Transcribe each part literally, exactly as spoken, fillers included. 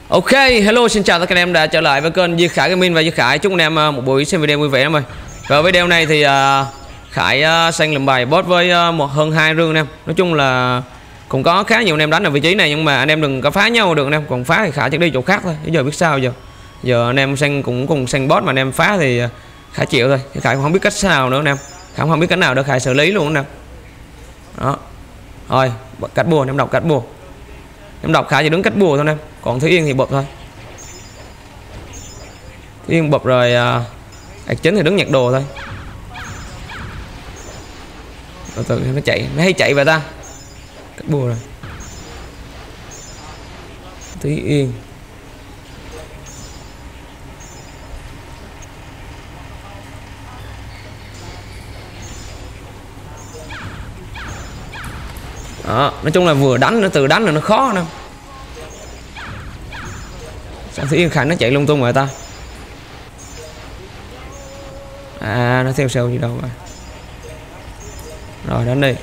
Ok, hello, xin chào tất cả anh em đã trở lại với kênh Duy Khải Gaming và Duy Khải. Chúc anh em một buổi xem video vui vẻ em ơi. Và video này thì uh, Khải uh, sang làm bài boss với uh, một hơn hai rương anh em. Nói chung là cũng có khá nhiều anh em đánh ở vị trí này, nhưng mà anh em đừng có phá nhau được anh em. Còn phá thì Khải chắc đi chỗ khác thôi. Bây giờ biết sao giờ. Giờ anh em sang cũng cùng sang boss mà anh em phá thì uh, Khải chịu thôi. Khải cũng không biết cách sao nữa anh em. Khải không biết cách nào để Khải xử lý luôn anh em. Đó. Rồi, cách bùa, anh em đọc cách bùa. Em đọc Khải chỉ đứng cách bùa thôi em. Còn Thúy Yên thì bập thôi. Thúy Yên bập rồi ạc chính thì đứng nhặt đồ thôi. Từ từ nó chạy, nó hay chạy về ta. Cách bùa rồi. Thúy Yên. Đó, nói chung là vừa đánh nữa, từ đánh là nó khó nè. Sao Thúy Yên Khải nó chạy lung tung rồi ta. À, nó theo sale gì đâu rồi. Rồi đánh đi.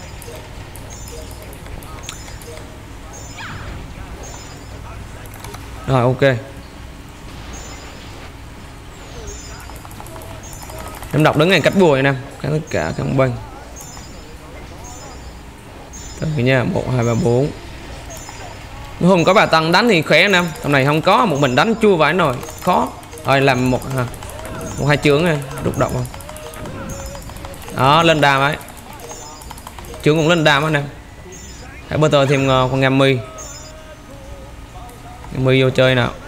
Rồi ok. Em đọc đứng ngay cách bùa nè, tất cả các bên. Từ nha, một hai ba bốn. Hôm có bà Tăng đánh thì khỏe anh em. Tầm này không có, một mình đánh chua vãi nồi, khó. Rồi làm một ha. Một hai chướng này, đục động không. Đó, lên đam ấy. Chướng cũng lên đam anh em. Hãy bơ tờ thêm con ngam mi. Ngam mi vô chơi nào.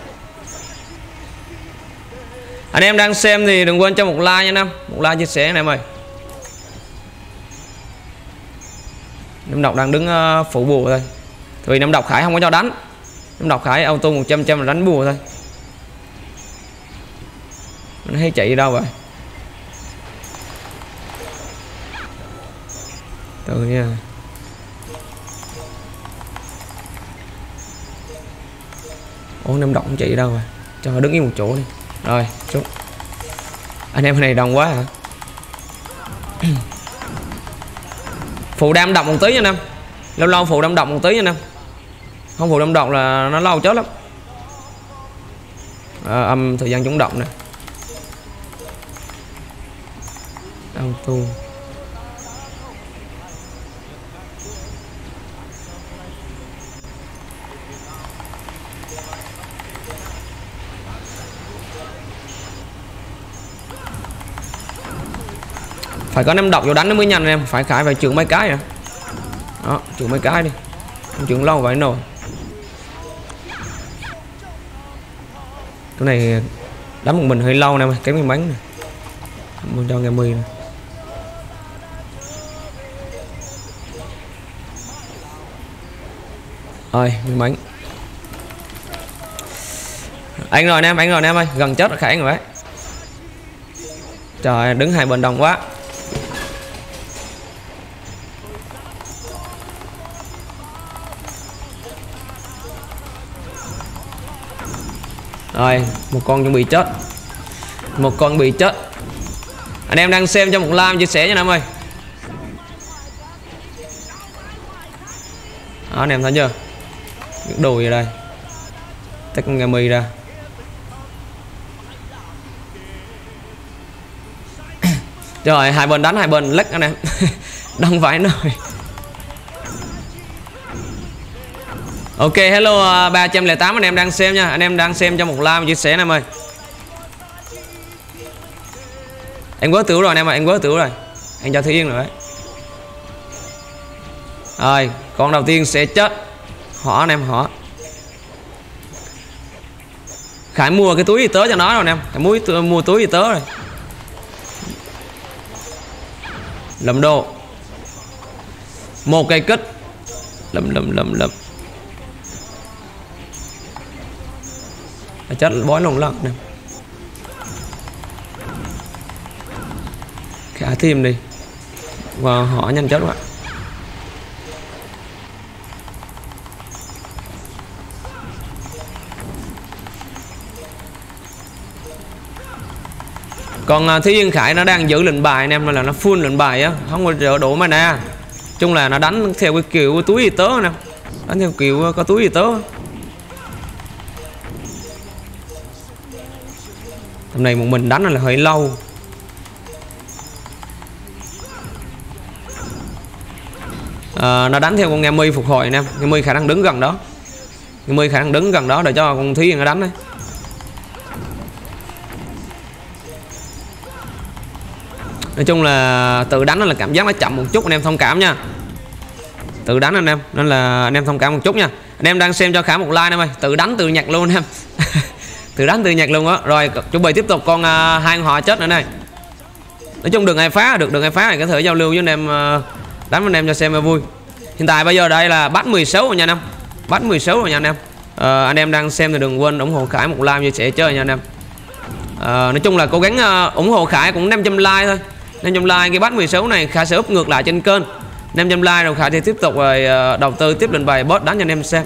Anh em đang xem thì đừng quên cho một like nha anh em. Một like chia sẻ anh em ơi. Năm độc đang đứng uh, phụ bùa thôi. Vì năm độc Khải không có cho đánh. Năm độc Khải auto một trăm trăm là đánh bùa thôi. Nó hay chạy đi đâu vậy? Từ nha. Ủa năm độc không chạy đi đâu rồi? Cho nó đứng yên một chỗ đi. Rồi xuống. Anh em này đông quá hả? Phụ đam độc một tí nha anh em. Lâu lâu phụ đam độc một tí nha anh em. Không phụ đam độc là nó lâu chết lắm. À, âm thời gian chống động nè. Auto. Phải có năm độc vô đánh nó mới nhanh em. Phải Khải phải trường mấy cái nè. Đó, trường mấy cái đi. Không trường lâu vậy nồi. Cái này đánh một mình hơi lâu nè, cái miếng bánh này. Mua cho nghe mì nè. Rồi, miếng bánh. Anh rồi em, anh rồi em ơi, gần chết rồi Khải rồi đấy. Trời, đứng hai bên đồng quá. Rồi, một con chuẩn bị chết. Một con bị chết. Anh em đang xem cho một like chia sẻ nha anh em ơi. Đó, anh em thấy chưa? Cái đồ gì đây? Tách con gà mì ra. Rồi, hai bên đánh, hai bên lách anh em. Đông vãi nồi. Ok, hello ba trăm lẻ tám anh em đang xem nha. Anh em đang xem cho một like chia sẻ anh em ơi. Anh vớ tiểu rồi anh em ơi, anh vớ tiểu rồi. Anh cho Thúy Yên rồi đấy. Rồi, con đầu tiên sẽ chết. Họ anh em, họ. Khải mua cái túi y tớ cho nó rồi anh em. Khải mua, mua túi y tớ rồi. Lầm đồ. Một cây kích. Lầm lầm lầm lầm. Chết bói lồng lận nè. Khả thêm đi. Và họ nhanh chết quá. Còn Thúy Yên Khải nó đang giữ lệnh bài anh em, là nó full lệnh bài á, không có trợ đủ mana. Chung là nó đánh theo cái kiểu túi y tớ nè. Đánh theo kiểu có túi y tớ. Tầm này một mình đánh là hơi lâu. À, nó đánh theo con nghe mi phục hồi nè, nghe mi khả năng đứng gần đó, nghe mi khả năng đứng gần đó để cho con Thúy Yên nó đánh đấy. Nói chung là tự đánh là cảm giác nó chậm một chút, anh em thông cảm nha. Tự đánh anh em, nên là anh em thông cảm một chút nha. Anh em đang xem cho Khải một like em ơi, tự đánh tự nhặt luôn anh em. Tự đánh tự nhặt luôn á. Rồi chuẩn bị tiếp tục con uh, hai con họ chết nữa này. Nói chung đừng ai phá được, đừng ai phá này có thể giao lưu với anh em, uh, đánh với anh em cho xem vui. Hiện tại bây giờ đây là bắt mười sáu rồi nha anh em. Bắt mười sáu rồi nha anh em. Uh, anh em đang xem thì đừng quên ủng hộ Khải một like chia sẻ chơi nha anh em. Uh, nói chung là cố gắng uh, ủng hộ Khải cũng năm trăm like thôi. năm trăm like cái bắt mười sáu này Khải sẽ up ngược lại trên kênh. năm trăm like rồi Khải thì tiếp tục rồi uh, đầu tư tiếp lên bài boss đánh cho anh em xem.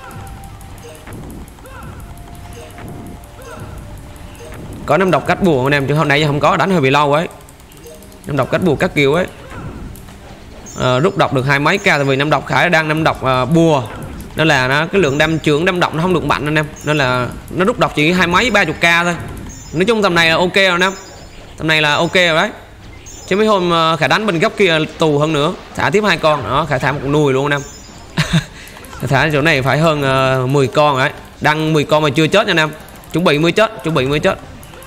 Có năm độc cách bùa anh em chứ hôm nay không có, đánh hơi bị lâu ấy. Năm độc cách bùa các kiểu ấy. À, rút độc được hai mấy ca, tại vì năm độc Khải đang năm độc uh, bùa nên là nó cái lượng đâm trưởng đâm độc nó không được mạnh anh em, nên là nó rút độc chỉ hai mấy ba chục ca thôi. Nói chung tầm này là ok rồi anh em, tầm này là ok rồi đấy. Chứ mấy hôm uh, Khải đánh bên góc kia tù hơn nữa, thả tiếp hai con đó, Khải thả một nùi luôn anh em. Thả chỗ này phải hơn uh, mười con rồi đấy, đăng mười con mà chưa chết nha anh em, chuẩn bị mới chết, chuẩn bị mới chết.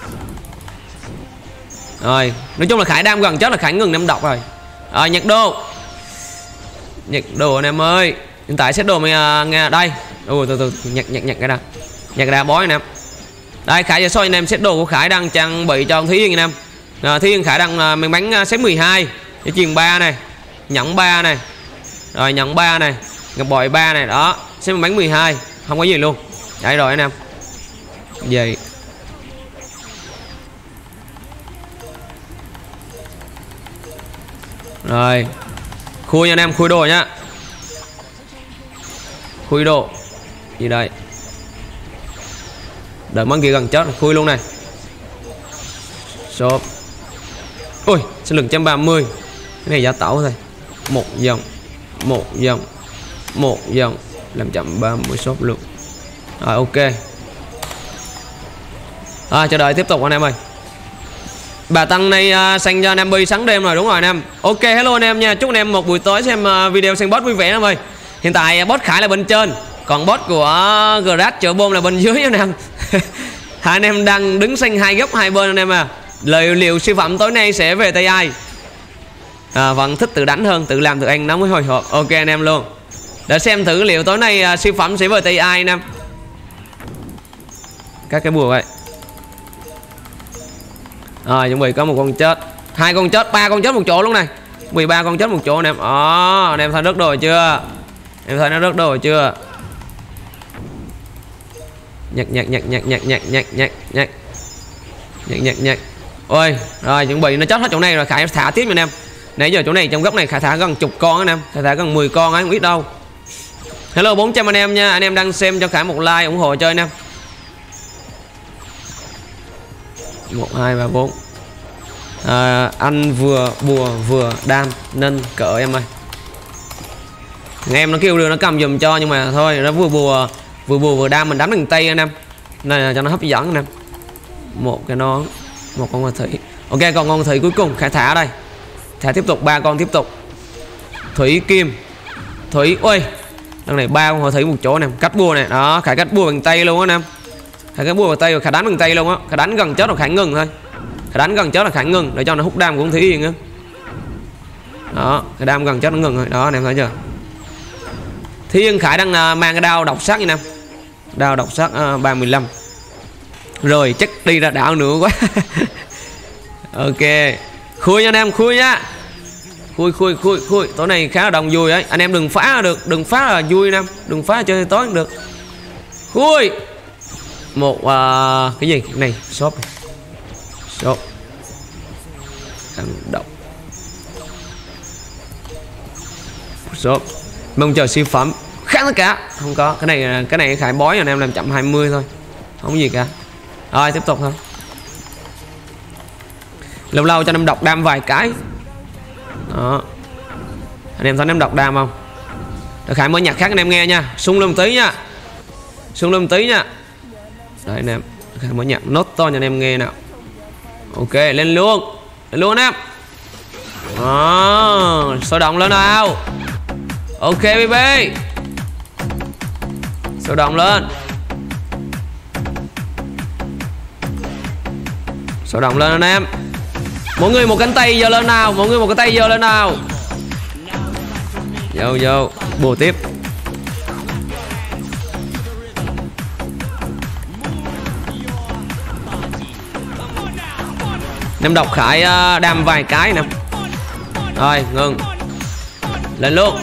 Rồi nói chung là Khải đang gần chết là Khải ngừng năm độc rồi. Rồi nhặt đồ, nhặt đồ anh em ơi. Hiện tại set đồ mày uh, nghe đây. Ui từ từ nhặt nhặt nhặt cái nào, nhặt cái đá bói anh em. Đây Khải sẽ soi anh em set đồ của Khải đang trang bị cho Thúy Yên anh em. À, Thúy Yên Khải đang uh, mình bắn uh, set mười hai, cái chuyền ba này, nhẫn ba này, rồi nhẫn ba này, ngọc bội ba này đó, set mình bắn mười hai, không có gì luôn. Đấy rồi anh em. Vậy rồi khui nha anh em, khui đồ nhá, khui đồ gì đây, đợi món kia gần chết khui luôn này. Shop. Ôi sinh lực một trăm ba mươi, cái này giá tẩu thôi, một dòng một dòng một dòng làm một trăm ba mươi shop luôn. Rồi ok, à, chờ đợi tiếp tục anh em ơi. Bà Tăng này uh, xanh cho anh em bi sáng đêm rồi, đúng rồi anh em. Ok hello anh em nha, chúc anh em một buổi tối xem uh, video xem boss vui vẻ anh em ơi. Hiện tại uh, boss Khải là bên trên, còn boss của uh, Grad chợ bom là bên dưới anh em. Hai anh em đang đứng xanh hai góc hai bên anh em à. Lời liệu siêu phẩm tối nay sẽ về tay ai? À, vẫn thích tự đánh hơn, tự làm tự anh nó mới hồi hộp. Ok anh em luôn. Để xem thử liệu tối nay uh, siêu phẩm sẽ về tay ai anh em. Các cái bùa vậy. Rồi chuẩn bị có một con chết, hai con chết, ba con chết một chỗ luôn này, mười ba con chết một chỗ anh em. Đó, anh em thấy rớt đồ chưa? Em thấy nó rớt đồ chưa? Nhặt nhặt nhặt nhặt nhặt nhặt nhặt nhặt nhặt nhặt nhặt nhặt. Ôi, rồi chuẩn bị nó chết hết chỗ này rồi, Khải thả tiếp cho anh em. Nãy giờ chỗ này trong góc này Khải thả gần chục con anh em, Khải thả gần mười con ấy, không biết đâu. Hello bốn trăm anh em nha, anh em đang xem cho Khải một like ủng hộ chơi anh em. Một hai ba bốn. À, anh vừa bùa vừa đam nên cỡ em ơi. Nghe em nó kêu đưa nó cầm giùm cho, nhưng mà thôi nó vừa bùa vừa bùa vừa đam mình đánh bằng tay anh em, nên là cho nó hấp dẫn anh em. Một cái nón, một con thủy. Ok còn con thủy cuối cùng Khải thả đây, thả tiếp tục ba con tiếp tục. Thủy kim thủy. Ôi lần này ba con thủy một chỗ nè, cắt bùa này đó, Khải cắt bùa bằng tay luôn á anh em. Khải cắt bùa bằng tay rồi Khải đánh bằng tay luôn á, Khải đánh gần chết rồi Khải ngừng thôi, Khải đánh gần chết là Khải ngừng để cho nó hút đam của con Thủy Yên á. Đó cái đam gần chết nó ngừng rồi đó anh em thấy chưa. Thủy Yên Khải đang uh, mang cái đao độc sắc như em, đao độc sắc uh, ba mươi lăm rồi, chắc đi ra đảo nữa quá. Ok khui nha anh em, khui nhá, khui khui khui khui. Tối nay khá là đông vui ấy, anh em đừng phá là được, đừng phá là vui anh em, đừng phá chơi tối cũng được. Khui một uh, cái gì cái này shop này. Shop ăn độc shop mong chờ siêu phẩm khác tất cả không có. Cái này cái này Khải bói anh em làm chậm hai mươi thôi, không có gì cả. Rồi tiếp tục thôi, lâu lâu cho em đọc đam vài cái đó. Anh em thấy em đọc đam không? Để Khải mới nhạc khác anh em nghe nha, sung lên tí nha, sung lên tí nha. Đấy anh em, Khải mới nhạc nốt to cho anh em nghe nào. Ok, lên luôn. Lên luôn em. Đó, sôi động lên nào. Ok baby. Sôi động lên. Sôi động lên anh em. Mỗi người một cánh tay giơ lên nào. Mỗi người một cái tay giơ lên nào. Vô vô. Bùa tiếp. Nem độc Khải đam vài cái nè. Rồi ngừng. Lên luôn.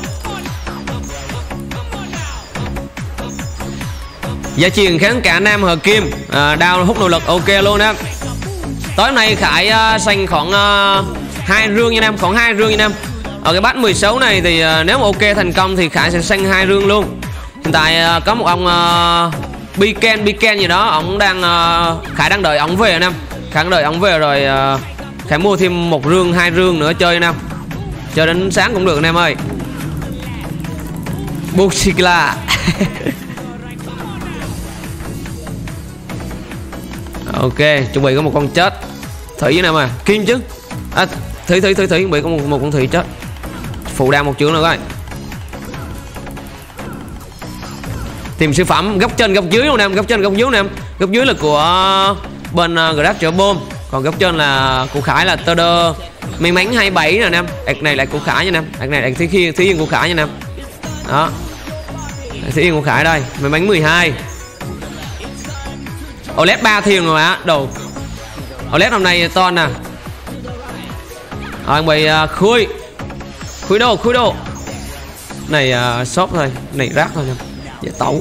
Gia truyền kháng cả nam hợp kim à, đao hút nội lực. Ok luôn em. Tối nay Khải uh, xanh khoảng hai uh, rương nha em. Khoảng hai rương nha em. Ở cái bát mười sáu này thì uh, nếu mà ok thành công thì Khải sẽ xanh hai rương luôn. Hiện tại uh, có một ông uh, Biken Biken gì đó. Ông đang uh, Khải đang đợi ông về anh em. Khải đang đợi ông về rồi uh, Khải mua thêm một rương hai rương nữa chơi anh em. Chơi đến sáng cũng được anh em ơi. Buxicla. Ok, chuẩn bị có một con chết. Thủy với em à, kim chứ. À, Thủy Thủy Thủy Thủy chuẩn bị có một, một con Thủy chết. Phụ đam một chữ nữa coi. Tìm siêu phẩm góc trên góc dưới luôn em, góc trên góc dưới em. Góc dưới là của bên uh, Grab chở bom. Còn góc trên là của Khải là tơ đơ may mắn hai mươi bảy nè anh em. Ảc này lại của Khải nha anh em. Ảc này là Thí Khiên Thí Yên của Khải nha anh em. Đó. Thí Yên của Khải đây, may mắn mười hai. ô lét ba thiền rồi á, đồ. ô lét hôm nay to nè. Rồi bị uh, khui. Khui đồ, khui đồ. Này uh, shop thôi, này rác thôi nha. Dễ tẩu.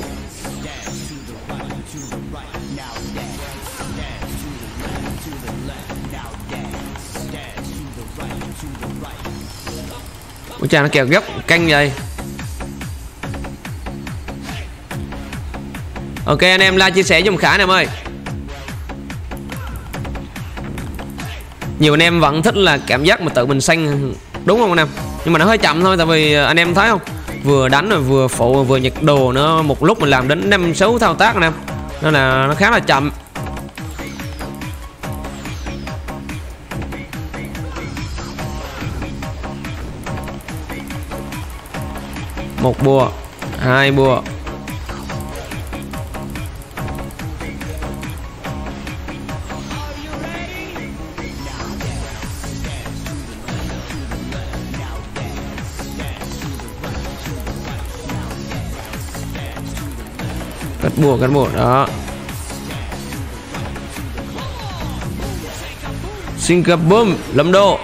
Ủa cha nó kẹo gấp canh vậy. Ok anh em like chia sẻ giùm Khải em ơi. Nhiều anh em vẫn thích là cảm giác mà tự mình xanh, đúng không anh em? Nhưng mà nó hơi chậm thôi. Tại vì anh em thấy không, vừa đánh rồi vừa phụ vừa nhặt đồ nữa. Một lúc mình làm đến năm sáu thao tác anh em. Nên là nó khá là chậm. Một bùa, hai bùa. Cắt bùa, cắt bùa đó. Singapore lâm đô.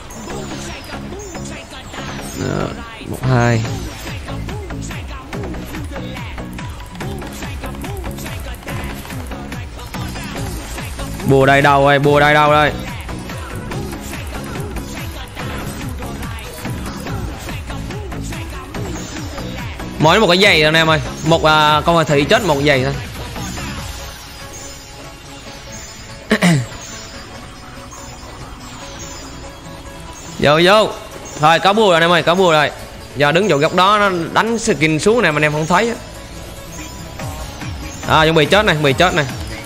Đó, một hai. Bùa đây đâu đây, bùa đây đâu đây. Mỗi một cái giày anh em ơi. Một uh, con thị chết một giày thôi. Vô vô. Thôi có bùa rồi anh em ơi, có bùa rồi. Giờ đứng chỗ góc đó nó đánh skin xuống này mà anh em không thấy. À chuẩn bị chết này, bị chết này.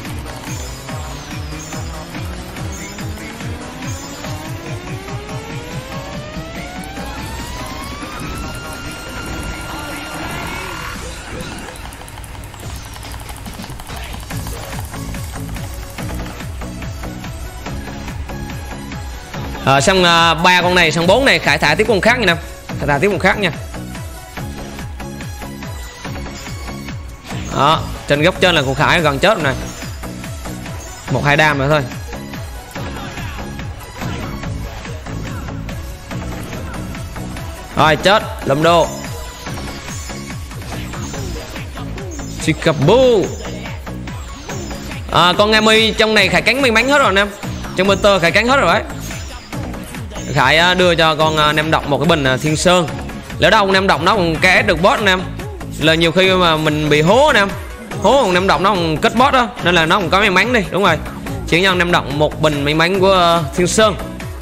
À, xong ba uh, con này, xong bốn này Khải thả tiếp con khác nha nè. Khải thả tiếp con khác nha. Đó, trên góc trên là con Khải gần chết rồi nè. Một hai đam nữa thôi. Rồi chết, lầm đô. Singapore. À, con Ngami trong này Khải cánh may mắn hết rồi nè. Trong motor Khải cánh hết rồi đấy. Khải đưa cho con nem độc một cái bình Thiên Sơn. Lỡ đâu nem độc nó còn kết được boss anh em. Là nhiều khi mà mình bị hố anh em. Hố còn nem độc nó còn kết boss đó. Nên là nó còn có may mắn đi. Đúng rồi. Chuyển nhân nem độc một bình may mắn của Thiên Sơn.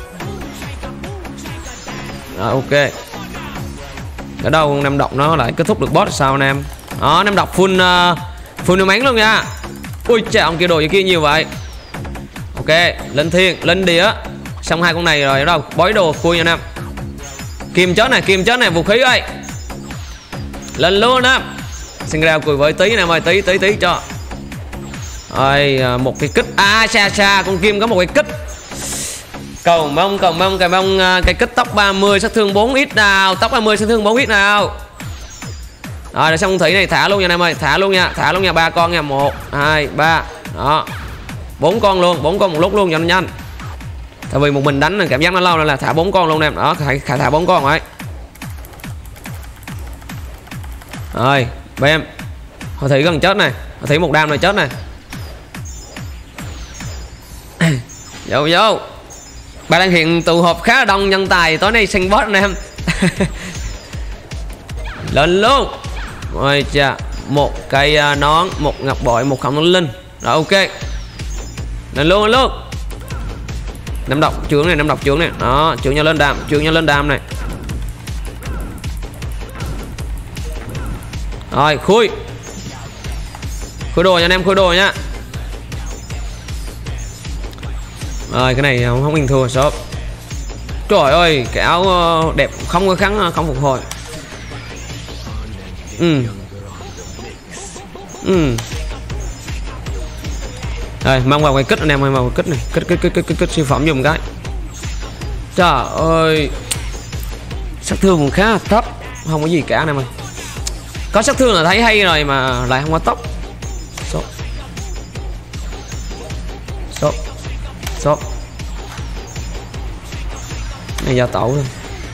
Đó, ok. Ở đâu con nem độc nó lại kết thúc được boss sao anh em. Đó, nem độc full uh, full may mắn luôn nha. Ui trời, ông kia đồ như kia nhiều vậy. Ok, lên thiên, lên đĩa. Xong hai con này rồi đâu, bói đồ khui nha anh em. Kim chết này, kim chết này, vũ khí ơi. Lên luôn á. Xin ra cười với tí nè ơi, tí tí tí cho. Rồi, một cái kích. À xa xa, con kim có một cái kích. Cầu mong, cầu mong, cầu mong cái kích tốc ba mươi sát thương bốn ít nào, tốc ba mươi sát thương bốn ít nào. Rồi, để xong con thủy này thả luôn nha anh em ơi, thả luôn nha, thả luôn nha, ba con nha, một, hai, ba. Đó. Bốn con luôn, bốn con một lúc luôn cho nó nhanh. Tại vì một mình đánh cảm giác nó lâu nên là thả bốn con luôn em. Đó, phải thả bốn con rồi. Rồi, bem. Hồi thủy gần chết này, hồi thủy một đam này chết này. Vô vô. Bạn đang hiện tụ họp khá là đông nhân tài tối nay săn boss anh em. Lên luôn. Rồi chà, một cây nón, một ngọc bội, một khổng linh. Rồi ok. Lên luôn lên luôn. Năm độc trưởng này, năm độc trưởng này. Đó, trưởng nhau lên đam, trưởng nhau lên đam này. Rồi, khui. Khui đồ nha anh em, khui đồ nhá. Rồi cái này không, không bình thua shop. Trời ơi, cái áo đẹp không có kháng không phục hồi. Ừ. Ừ. Rồi mang vào cái kích anh em, mang vào cái kích này, kích kích kích kích kích, kích siêu phẩm dùng cái. Trời ơi. Sát thương cũng khá là thấp, không có gì cả anh em ơi. Có sát thương là thấy hay rồi mà lại không có tốc. Shop. Shop. Shop. Này gia tẩu thôi.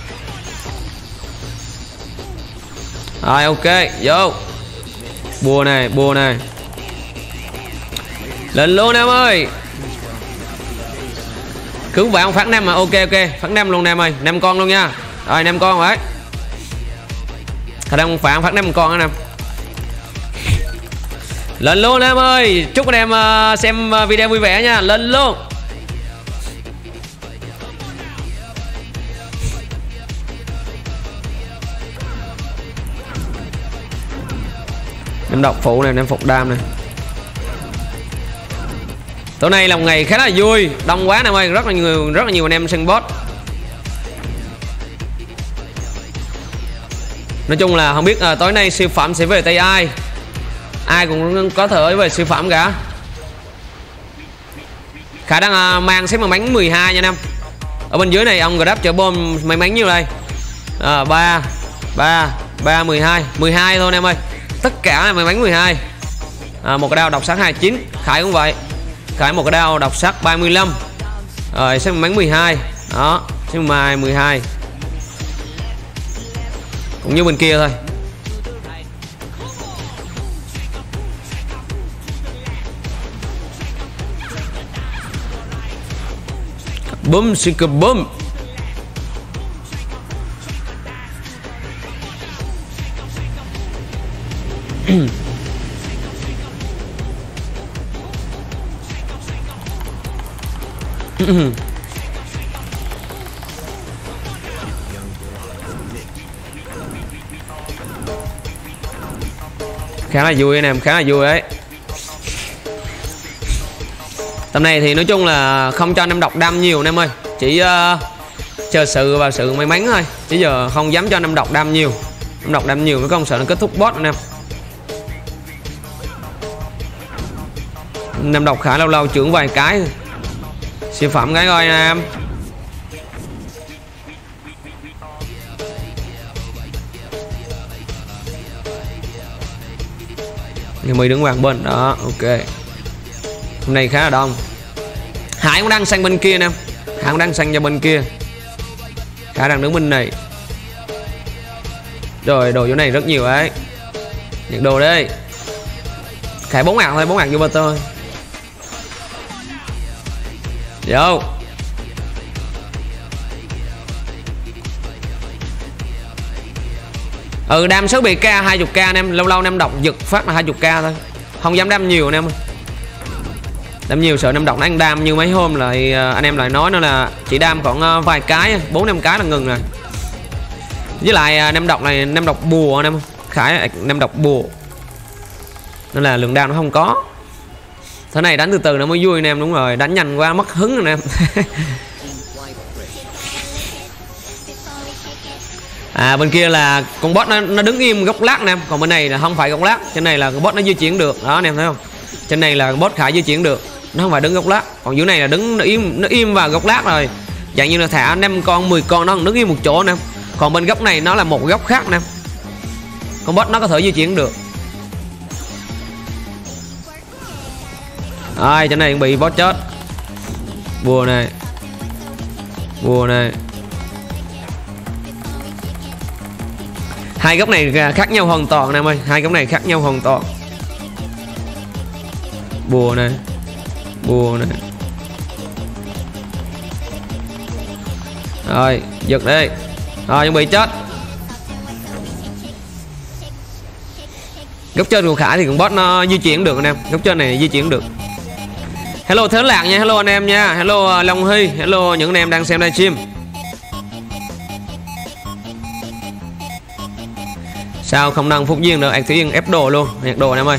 Rồi ok, vô. Bùa này, bùa này. Lên luôn em ơi. Cứu bạn phát năm mà, ok ok, phát năm luôn em ơi, năm con luôn nha. Rồi năm con rồi đấy. Khả năng phản phát năm con anh em. Lên luôn em ơi, chúc anh em uh, xem video vui vẻ nha, lên luôn. Em độc phụ này, em phục đam này. Tối nay là một ngày khá là vui, đông quá anh em ơi, rất là nhiều rất là nhiều anh em sân boss. Nói chung là không biết uh, tối nay siêu phẩm sẽ về tay ai. Ai cũng có thể về siêu phẩm cả. Khả năng uh, mang xếp mà bánh mười hai nha anh em. Ở bên dưới này ông Grab chở bom may mắn nhiêu đây? À, ba, ba, ba, mười hai, mười hai thôi anh em ơi. Tất cả là may mắn mười hai. À, một cái đao độc sắc hai mươi chín, Khải cũng vậy. Khải một cái đao độc sắc ba mươi lăm. Rồi xếp may mắn mười hai. Đó, xếp mai mười hai. Cũng như bên kia thôi. Bum xì cờ bum. Khá là vui anh em, khá là vui đấy. Tầm này thì nói chung là không cho anh em đọc đam nhiều anh em ơi, chỉ uh, chờ sự và sự may mắn thôi, chứ giờ không dám cho anh em đọc đam nhiều. Em đọc đam nhiều nó không sợ nó kết thúc boss anh em. Anh em đọc khá lâu lâu trưởng vài cái siêu phẩm cái coi anh em. Thì mình đứng hoàng bên đó, ok. Hôm nay khá là đông. Hải cũng đang sang bên kia nè, Hải cũng đang sang ra bên kia. Khả đang đứng bên này. Rồi đồ chỗ này rất nhiều ấy. Nhận đồ đây. Khải bốn ngàn thôi, bốn ngàn vô bơ thôi. Vô. Ừ đam số bị k hai mươi k anh em, lâu lâu anh em đọc giật phát là hai mươi k thôi. Không dám đam nhiều anh em. Đam nhiều sợ anh em đọc nó ăn đam như mấy hôm lại anh em lại nói nó là chỉ đam còn vài cái, bốn năm cái là ngừng rồi. Với lại anh em đọc này anh em đọc bùa anh em. Khải anh em đọc bùa. Nên là lượng đam nó không có. Thế này đánh từ từ nó mới vui anh em. Đúng rồi, đánh nhanh quá mất hứng anh em. À bên kia là con bot nó, nó đứng im góc lát anh em. Còn bên này là không phải góc lát. Trên này là con bot nó di chuyển được. Đó anh em thấy không? Trên này là bot khả di chuyển được. Nó không phải đứng góc lát. Còn dưới này là đứng nó im nó im vào góc lát rồi. Dạng như là thả năm con mười con nó đứng im một chỗ anh em. Còn bên góc này nó là một góc khác anh em. Con bot nó có thể di chuyển được. Ai trên này bị bot chết. Bùa này. Bùa này. Hai góc này khác nhau hoàn toàn anh em ơi. Hai góc này khác nhau hoàn toàn. Bùa này. Bùa này. Rồi giật đi. Rồi chuẩn bị chết. Góc trên của Khải thì con bot nó di chuyển được anh em. Góc trên này di chuyển được. Hello Thế Lạc nha. Hello anh em nha. Hello Long Hy. Hello những anh em đang xem livestream. Sao không nâng Phúc Duyên được. Ác Thủy Yên ép đồ luôn. Nhạc đồ anh em ơi.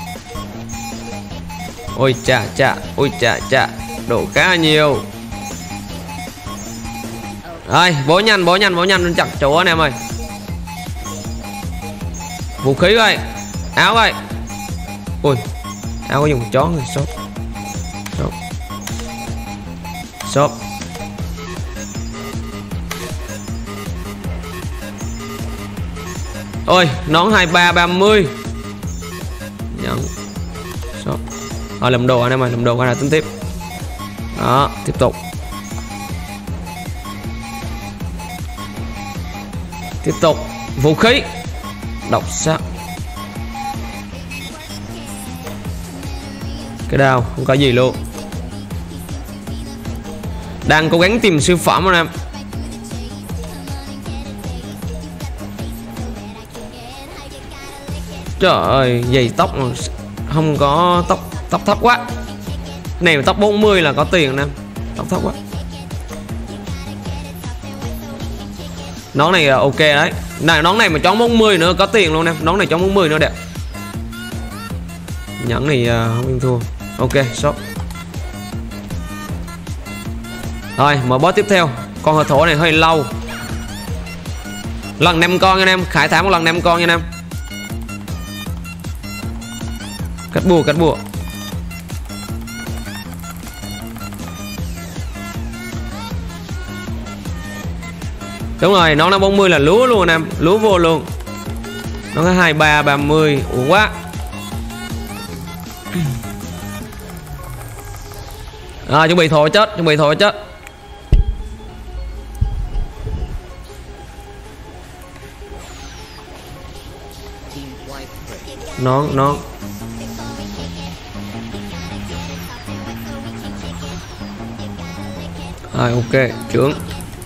Ôi chà chà. Ôi chà chà. Đồ khá nhiều. Rồi bố nhanh bố nhanh bố nhanh chặt chỗ anh em ơi. Vũ khí ơi. Áo ơi. Ui. Áo có dùng chó rồi. Shop. Shop. Shop. Ôi nón hai ba ba mươi. Nhận. Shop. Rồi làm đồ anh em ơi. Làm đồ qua là tính tiếp. Đó tiếp tục. Tiếp tục. Vũ khí. Độc sắc. Cái đao không có gì luôn. Đang cố gắng tìm siêu phẩm anh em. Trời ơi dày tóc mà không có tóc. Tóc thấp quá. Cái này mà tóc bốn mươi là có tiền anh em. Tóc thấp quá. Nón này là ok đấy. Này nón này mà chón bốn mươi nữa có tiền luôn em. Nón này chón bốn mươi nữa đẹp. Nhẫn này uh, không thua. Ok shop. Rồi mở boss tiếp theo. Con hờ thổ này hơi lâu. Lần năm con anh em. Khải thả một lần năm con nha anh em. Cắt bùa cắt bùa. Đúng rồi, nó nó bốn mươi là lúa luôn anh em, lúa vô luôn. Nó có hai ba ba mươi, uổng quá. À, chuẩn bị thổi chết, chuẩn bị thổi chết. Nón, nón. Rồi ok, trưởng.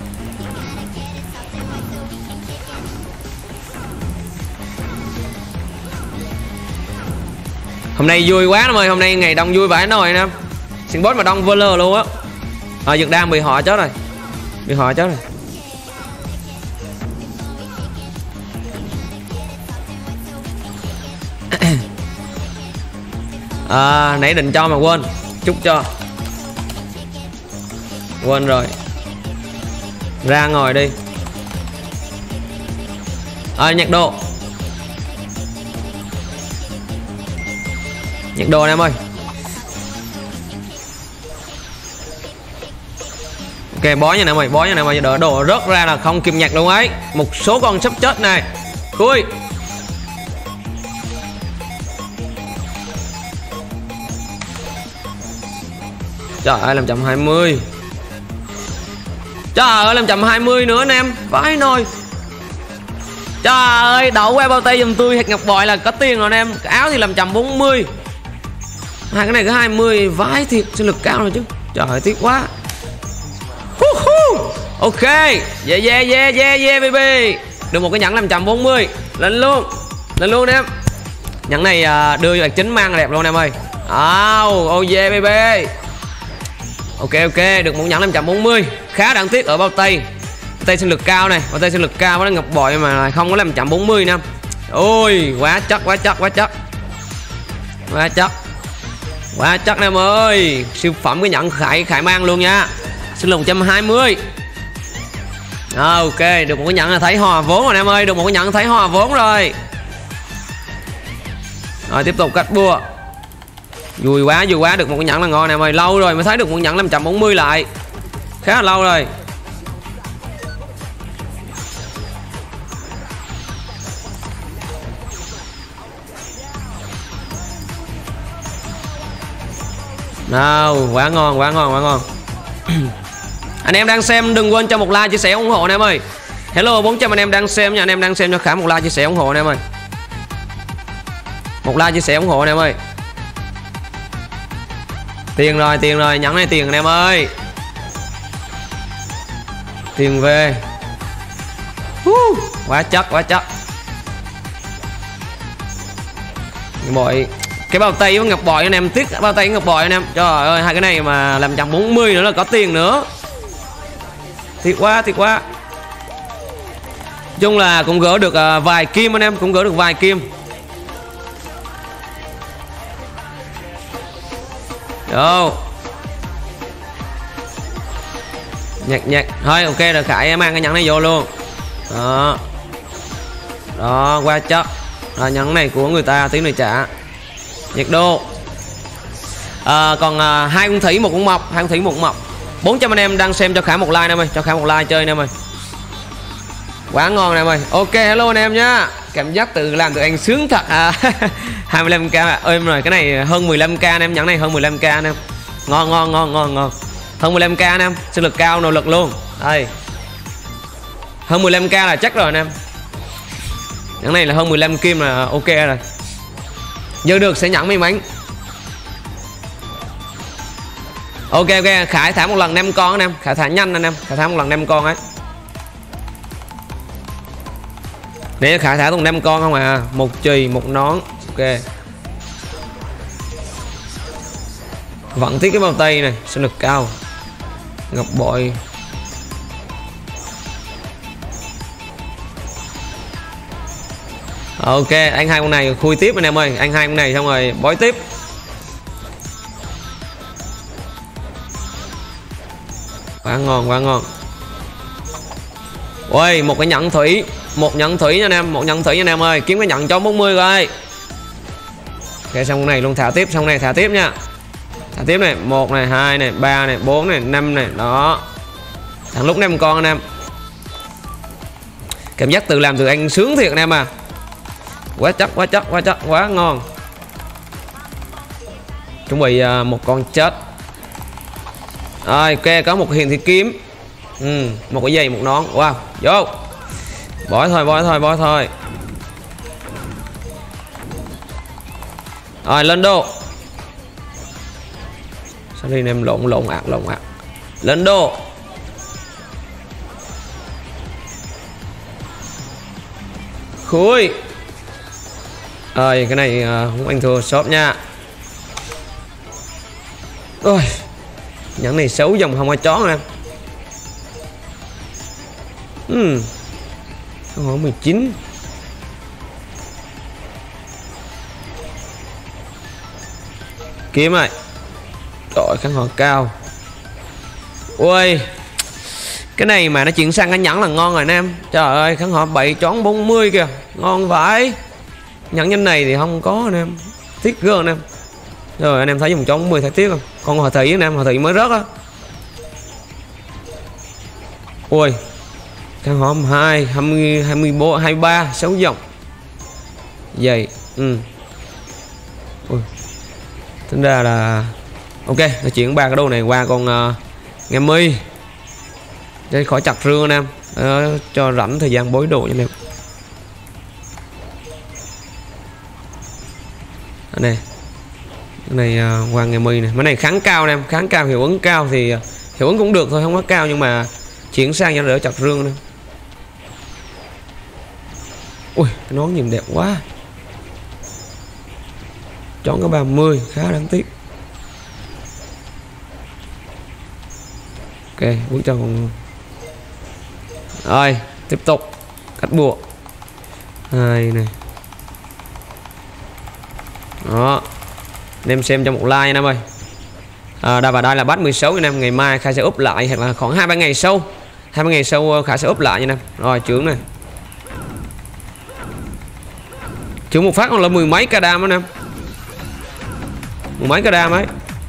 Hôm nay vui quá em ơi, hôm nay ngày đông vui vãi nồi anh em. Xin boss mà đông vơ lơ luôn á. À, Dược Đam bị họ chết rồi. Bị họ chết rồi. À, nãy định cho mà quên. Chúc cho. Quên rồi. Ra ngồi đi. À, nhạc độ. Nhạc đồ em ơi. Ok bó nha em ơi, bó nha em ơi, đỡ đồ rớt ra là không kịp nhạc luôn ấy. Một số con sắp chết này. Cui. Trời ơi, năm trăm hai mươi. Trời ơi, năm trăm hai mươi nữa anh em. Vãi nồi. Trời ơi, đậu qua bao tay giùm tôi hạt ngọc bội là có tiền rồi anh em. Cái áo thì làm một trăm bốn mươi. Hai cái này có hai mươi. Vãi thiệt, sinh lực cao rồi chứ. Trời ơi, tiếc quá. Ok. Yeah yeah yeah yeah yeah baby. Được một cái nhẫn làm một trăm bốn mươi. Lên luôn. Lên luôn em. Nhẫn này uh, đưa cho chính mang là đẹp luôn em ơi. Oh, oh yeah baby. Ok ok, được một nhẫn làm một trăm bốn mươi. Khá đáng tiếc ở bao tay. Bao tay sinh lực cao này, bao tay sinh lực cao nó ngọc bội mà không có làm một trăm bốn mươi nè. Ôi, quá chắc quá chắc quá chắc. Quá chắc. Quá chắc anh em ơi. Siêu phẩm cái nhẫn Khải Khải mang luôn nha. Sinh lực một trăm hai mươi. À, ok, được một cái nhẫn là thấy hòa vốn rồi anh em ơi. Được một cái nhẫn thấy hòa vốn rồi. Rồi tiếp tục cắt bua. Vui quá, vui quá, được một cái nhẫn là ngon anh em ơi. Lâu rồi mới thấy được một nhẫn năm trăm bốn mươi lại. Khá là lâu rồi. Nào, quá ngon, quá ngon, quá ngon. Anh em đang xem đừng quên cho một like chia sẻ ủng hộ anh em ơi. Hello bốn trăm anh em đang xem nha, anh em đang xem cho Khải một like chia sẻ ủng hộ anh em ơi. Một like chia sẻ ủng hộ anh em ơi. Tiền rồi, tiền rồi, nhẫn này tiền anh em ơi. Tiền về. uh, Quá chắc, quá chắc. Bội cái bao tay với ngọc bội anh em, tiếc bao tay với ngọc bội anh em. Trời ơi, hai cái này mà làm một trăm bốn mươi nữa là có tiền nữa. Thiệt quá, thiệt quá. Nói chung là cũng gỡ được uh, vài kim anh em, cũng gỡ được vài kim. Đâu nhạc nhạc thôi, ok rồi. Khải mang cái nhẫn này vô luôn. Đó đó, qua chắc. À, nhẫn này của người ta tí nữa trả. Nhiệt độ à, còn à, hai con thủy một con mọc, hai con thủy một con mọc. Bốn trăm anh em đang xem cho Khải một like anh em ơi, cho Khải một like chơi anh em ơi. Quá ngon anh em ơi. Ok, hello anh em nhá. Cảm giác tự làm tự anh sướng thật à. hai mươi lăm k à. Ơi rồi, cái này hơn mười lăm k anh em, nhẫn này hơn mười lăm k anh em. Ngon ngon ngon ngon ngon. Hơn mười lăm k anh em, sinh lực cao, nỗ lực luôn. Đây. Hơn mười lăm k là chắc rồi anh em. Nhẫn này là hơn mười lăm kim là ok rồi. Giờ được sẽ nhận may mắn. Ok ok, Khải thả một lần năm con anh em, Khải thả nhanh anh em, Khải thả một lần năm con ấy. Để Khải thả cùng năm con không à, một chì một nón. Ok. Vẫn tiếc cái bao tay này, sinh lực cao. Ngọc bội. Ok, anh hai con này khui tiếp anh em ơi, anh hai con này xong rồi bói tiếp. Quá ngon, quá ngon. Ôi, một cái nhẫn thủy, một nhẫn thủy nha anh em, một nhẫn thủy nha anh em ơi, kiếm cái nhẫn cho bốn mươi coi. Ok, xong con này luôn, thả tiếp, xong này thả tiếp nha. Thả tiếp này, một này, hai này, ba này, bốn này, năm này, đó. Thằng lúc năm con anh em. Cảm giác tự làm từ anh sướng thiệt anh em à. Quá chắc, quá chắc, quá chắc, quá ngon. Chuẩn bị uh, một con chết. Rồi, ok, có một hiền thị kiếm. Ừ, một cái giày, một nón. Wow, vô. Bỏ thôi, bỏ thôi, bỏ thôi. Rồi, lên đô. Sao đi em lộn lộn ạc, lộn ạc. Lên đô. Khui. Rồi, cái này uh, không anh thua shop nha. Ôi, nhẫn này xấu dòng không ai chón em. Ừm. Không mười chín. Kiếm rồi. Trời, kháng họ cao. Ôi. Cái này mà nó chuyển sang cái nhẫn là ngon rồi anh em. Trời ơi, kháng họ bảy chón bốn mươi kìa. Ngon vậy. Nhẫn nhân này thì không có anh em. Tiếc gơ anh em. Rồi anh em thấy dùng chón bốn mươi thấy tiếc không? Còn hòa thị anh em, hòa thị mới rớt á. Ui. Kháng họ hai, hai mươi, hai mươi bốn, hai mươi ba, sáu dòng. Vậy. Ừ. Ui. Tính ra là ok, nó chuyển ba cái đồ này qua con uh, nghe mi. Để khỏi chặt rương anh em. Uh, cho rảnh thời gian bối đồ cho anh em. Cái này. Cái này uh, qua nghe mi này. Cái này kháng cao anh em, kháng cao, hiệu ứng cao thì uh, hiệu ứng cũng được thôi, không quá cao nhưng mà chuyển sang cho đỡ chặt rương nữa. Ui, cái nón nhìn đẹp quá. Chọn có ba mươi, khá đáng tiếc. Ok, bước cho con. Rồi, tiếp tục cắt buộc. Hai này. Đó. anh em xem cho một like anh em ơi. À, đây và đây là batch mười sáu anh em, ngày mai Khải sẽ up lại, hoặc là khoảng hai ba ngày sau, hai ba ngày sau Khải sẽ up lại nha anh em. Rồi trưởng này, trưởng một phát còn là mười mấy ca đam anh em, mười mấy ca đam ấy.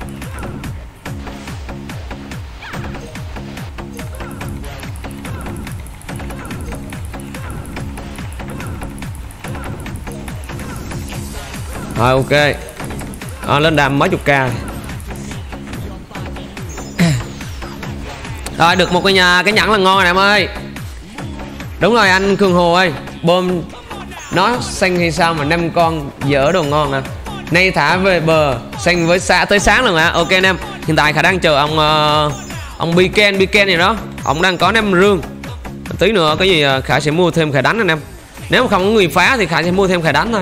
Rồi ok, à, lên đam mấy chục ca. Rồi được một cái nhà cái nhẫn là ngon rồi em ơi. Đúng rồi anh Cường Hồ ơi, bơm nó xanh hay sao mà năm con dở đồ ngon nè. Nay thả về bờ xanh với xa tới sáng luôn hả? Ok anh em, hiện tại Khải đang chờ ông uh, ông Biken Biken này đó, ông đang có năm rương. Tí nữa cái gì Khải sẽ mua thêm Khải đánh anh em. Nếu mà không có người phá thì Khải sẽ mua thêm Khải đánh thôi.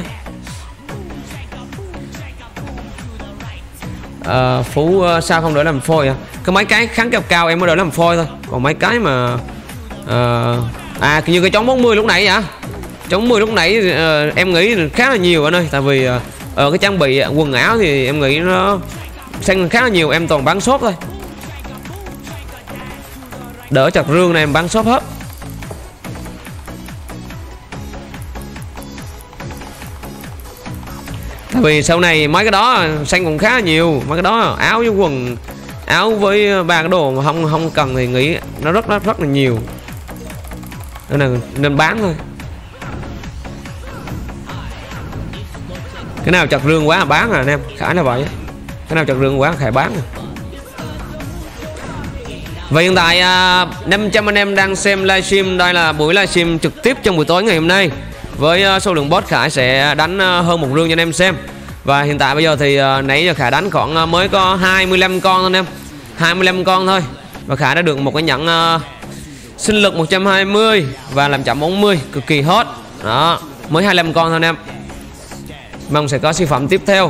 À, Phú uh, sao không đỡ làm phôi à? Cái mấy cái kháng cao cao em mới đỡ làm phôi thôi. Còn mấy cái mà uh, à như cái chống bốn mươi lúc nãy vậy. Chống bốn mươi lúc nãy uh, em nghĩ khá là nhiều anh ơi. Tại vì uh, ở cái trang bị quần áo thì em nghĩ nó xanh khá là nhiều. Em toàn bán shop thôi. Đỡ chặt rương này em bán shop hết. Tại vì sau này mấy cái đó xanh cũng khá là nhiều. Mấy cái đó áo với quần, áo với ba cái đồ mà không không cần thì nghĩ nó rất rất rất là nhiều, nên là nên bán thôi. Cái nào chặt rương quá là bán à anh em, Khải là vậy. Cái nào chặt rương quá Khải bán à. Và hiện tại năm trăm anh em đang xem livestream. Đây là buổi livestream trực tiếp trong buổi tối ngày hôm nay. Với số lượng boss Khải sẽ đánh hơn một rương cho anh em xem. Và hiện tại bây giờ thì nãy giờ Khải đánh khoảng mới có hai mươi lăm con thôi anh em, hai mươi lăm con thôi. Và Khải đã được một cái nhẫn uh, sinh lực một trăm hai mươi và làm chậm bốn mươi, cực kỳ hot. Đó, mới hai mươi lăm con thôi anh em. Mong sẽ có siêu phẩm tiếp theo.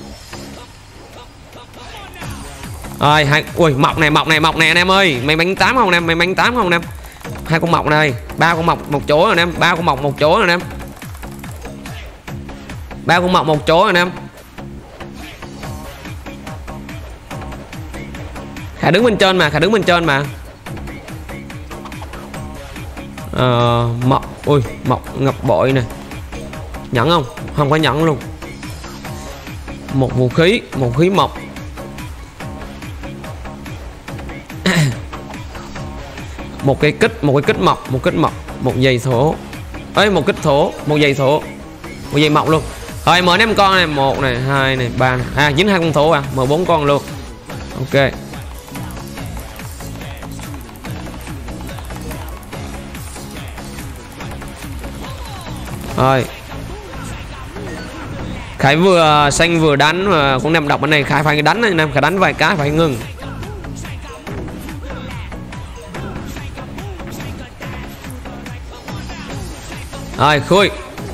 Rồi, hai ui mọc này, mọc này, mọc này anh em ơi. May bánh tám không anh em? May bánh tám không anh em? Hai con mọc này, ba con mọc một chỗ rồi anh em, ba con mọc một chỗ rồi anh em. Ba con mọc một chỗ rồi anh em. Khải đứng bên trên mà, Khải đứng bên trên mà. Ờ, mọc, ui mọc ngập bội này. Nhẫn không? Không có nhẫn luôn. Một vũ khí, một khí mọc. Một cái kích, một cái kích mọc, một kích mọc, một giày thổ. Ấy một kích thổ, một giày thổ, một giày mọc luôn. Rồi mở năm con này, một này, hai này, ba này. À dính hai con thổ à, mở bốn con luôn. Ok. Rồi. Khải vừa xanh vừa đánh mà cũng nằm đọc bên này Khải phải đánh anh em, Khải đánh vài cái phải ngừng. Rồi khui.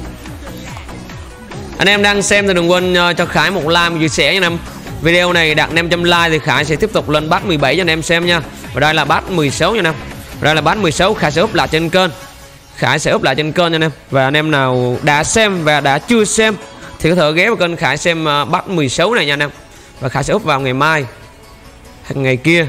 Anh em đang xem thì đừng quên uh, cho Khải một like, một chia sẻ nha anh em. Video này đạt năm trăm like thì Khải sẽ tiếp tục lên batch mười bảy cho anh em xem nha. Và đây là batch mười sáu nha anh em. Và đây là batch mười sáu Khải sẽ up lại trên kênh. Khải sẽ up lại trên kênh nha anh em. Và anh em nào đã xem và đã chưa xem thì có thể ghé vào kênh Khải xem uh, batch mười sáu này nha anh em. Và Khải sẽ up vào ngày mai hay ngày kia.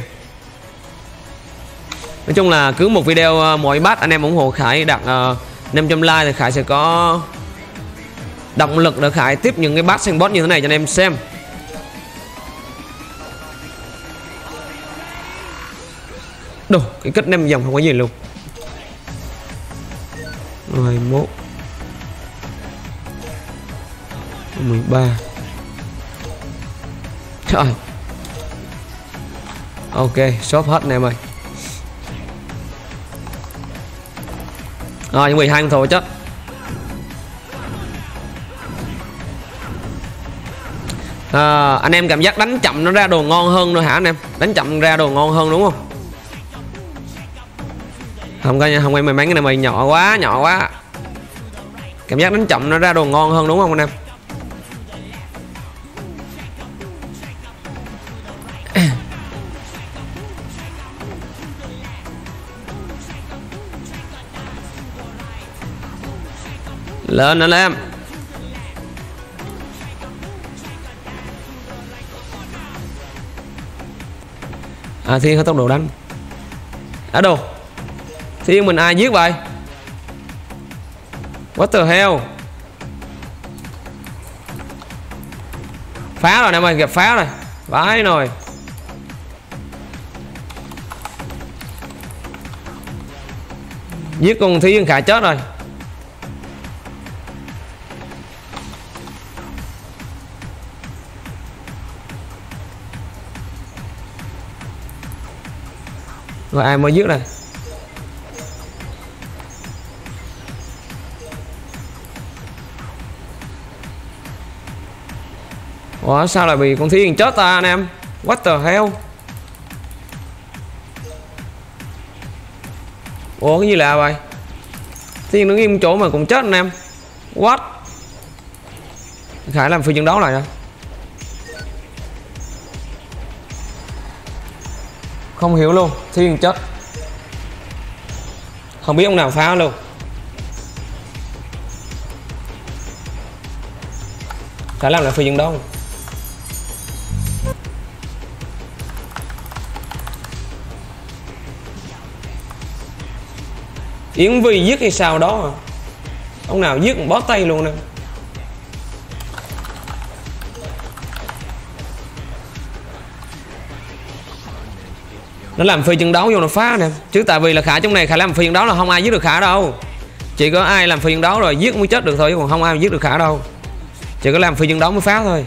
Nói chung là cứ một video uh, mỗi batch anh em ủng hộ Khải đạt uh, năm trăm like thì Khải sẽ có động lực để Khải tiếp những cái batch xanh boss như thế này cho anh em xem. Đồ, cái kết năm dòng không có gì luôn. Rồi mốt mười ba. Trời. Ok, shop hết nè em ơi. Rồi chuẩn bị hai con thổ chết. À, anh em cảm giác đánh chậm nó ra đồ ngon hơn nữa hả anh em? Đánh chậm ra đồ ngon hơn đúng không? Không có nha, không em may mắn cái này mày nhỏ quá, nhỏ quá. Cảm giác đánh chậm nó ra đồ ngon hơn đúng không anh em? Lên anh em. À Thiên có tốc độ đánh. À đồ Thiên mình ai giết vậy? What the hell? Phá rồi em ơi, gặp phá rồi. Vãi rồi. Giết con Thúy Yên Khải chết rồi. Rồi ai mới giết này? Ủa sao lại bị con Thúy Yên chết ta anh em? What the hell? Ủa cái gì lạ vậy? Thúy Yên đứng im chỗ mà cũng chết anh em. What? Khải làm phi trận đấu lại rồi. Không hiểu luôn. Thúy Yên chết. Không biết ông nào phá luôn. Khải làm lại phi trận đấu. Yến Vi giết hay sao đó à? Ông nào giết bó tay luôn nè. Nó làm phi trận đấu vô nó phá nè. Chứ tại vì là Khả trong này Khả làm phi trận đấu là không ai giết được Khả đâu. Chỉ có ai làm phi trận đấu rồi giết mới chết được thôi, chứ còn không ai giết được Khả đâu. Chỉ có làm phi trận đấu mới phá thôi.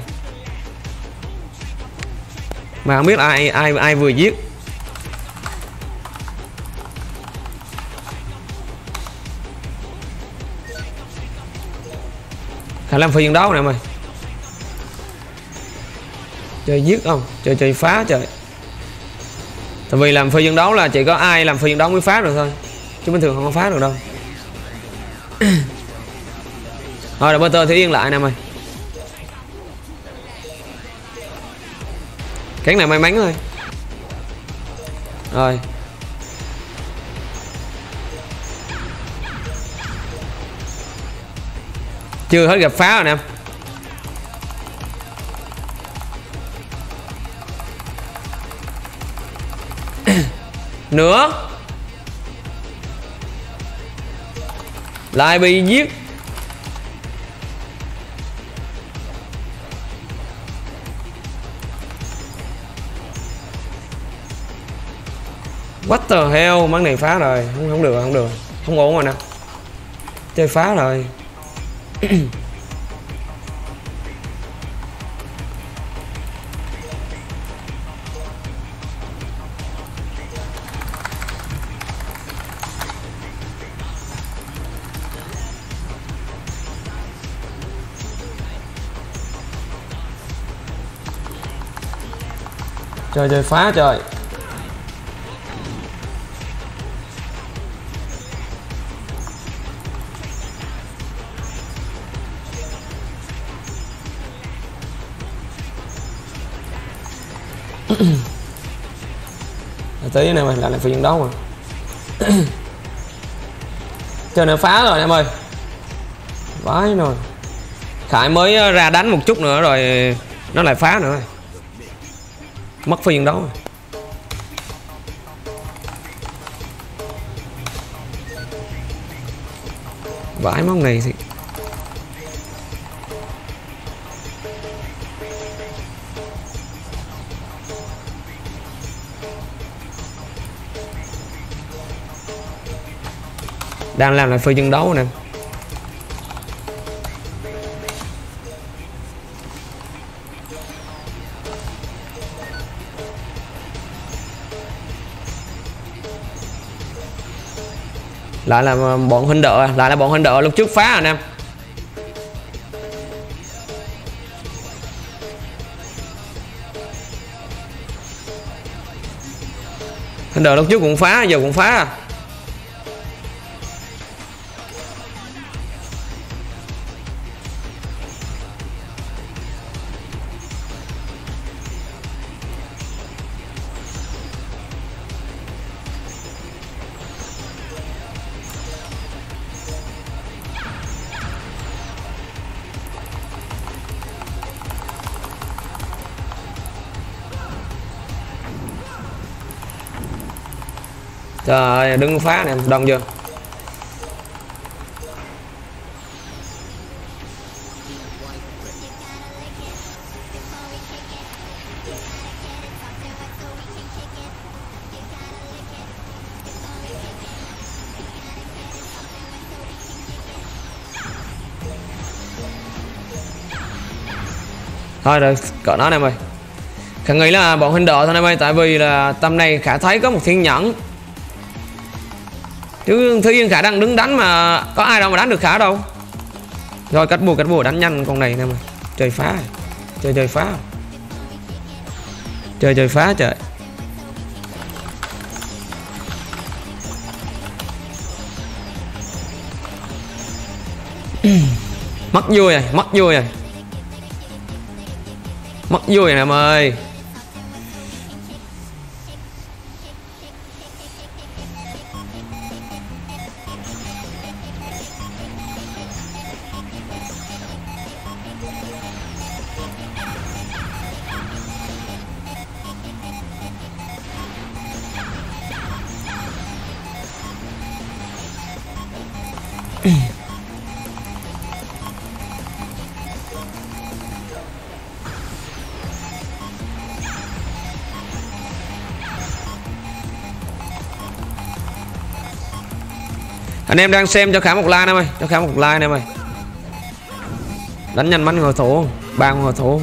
Mà không biết ai ai ai vừa giết. Khả làm phi trận đấu nè mày. Chơi giết không? Chơi chơi phá trời. Tại vì làm phi trận đấu là chỉ có ai làm phi trận đấu mới phá được thôi, chứ bình thường không có phá được đâu. Rồi là Butter Thúy Yên lại nè mày. Cái này may mắn thôi. Rồi chưa hết gặp phá rồi nè em. Nữa lại bị giết. What the hell, món này phá rồi. Không, không được, không được. Không ổn rồi nè. Chơi phá rồi. Chơi chơi phá trời. Tí này mày lại là phi trận đấu mà. Chơi này phá rồi em ơi. Vãi rồi. Khải mới ra đánh một chút nữa rồi nó lại phá nữa. Mất phi trận đấu rồi. Vãi món này thì đang làm lại phi trận đấu nè. Lại là bọn huynh đệ, lại là bọn huynh đệ lúc trước phá rồi nè. Huynh đệ lúc trước cũng phá, giờ cũng phá à. Trời ơi, đứng phá nè, đông chưa? Thôi rồi, cỡ nó anh em ơi. Khả nghĩ là bọn huynh đệ thôi anh em ơi. Tại vì là tầm này Khả thấy có một thiên nhẫn. Chứ Thúy Yên Khả đang đứng đánh mà có ai đâu mà đánh được Khả đâu. Rồi cắt bùa cắt bùa đánh nhanh con này anh em ơi. Chơi phá. Chơi chơi phá. Chơi chơi phá trời. Mất vui rồi, mất vui rồi. Mất vui nè em ơi. Anh em đang xem cho Khả một like em ơi, cho Khả một like em ơi. Đánh nhanh bắn ngồi thủ, ba ngồi thủ.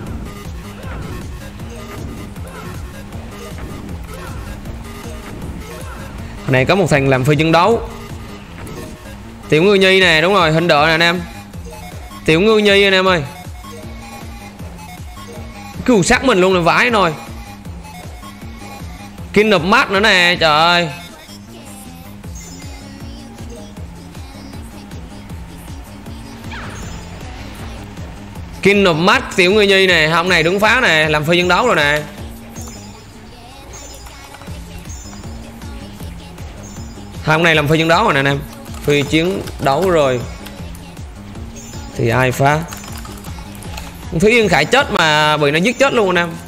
Hồi này có một thằng làm phi chân đấu. Tiểu Ngư Nhi nè, đúng rồi, hình đợi nè anh em. Tiểu Ngư Nhi anh em ơi. Cứu sát mình luôn là vãi rồi. Kinh nộp mắt nữa nè, trời ơi. Kinh nộp mắt Tiểu Ngư Nhi nè, hôm này đứng phá nè, làm phi chân đấu rồi nè. Hôm nay làm phi chiến đấu rồi nè anh em. Phi chiến đấu rồi thì ai phá. Thúy Yên Khải chết mà bị nó giết chết luôn anh em.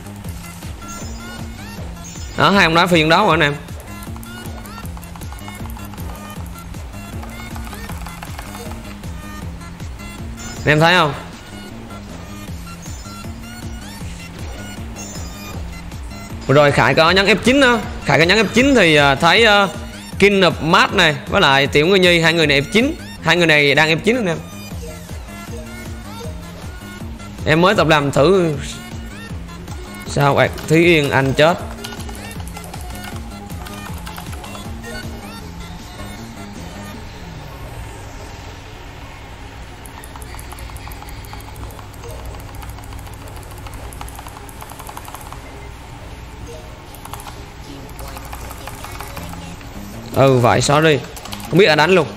Đó, hai ông đó phi chiến đấu rồi anh em. Anh em thấy không? Rồi Khải có nhấn F chín đó. Khải có nhấn F chín thì thấy uh, King of Mart này với lại Tiểu Ngư Nhi, hai người này F chín. Hai người này đang F chín anh em. Em mới tập làm thử. Sao vậy? Thúy Yên anh chết. Ừ vậy sorry. Không biết là đánh luôn.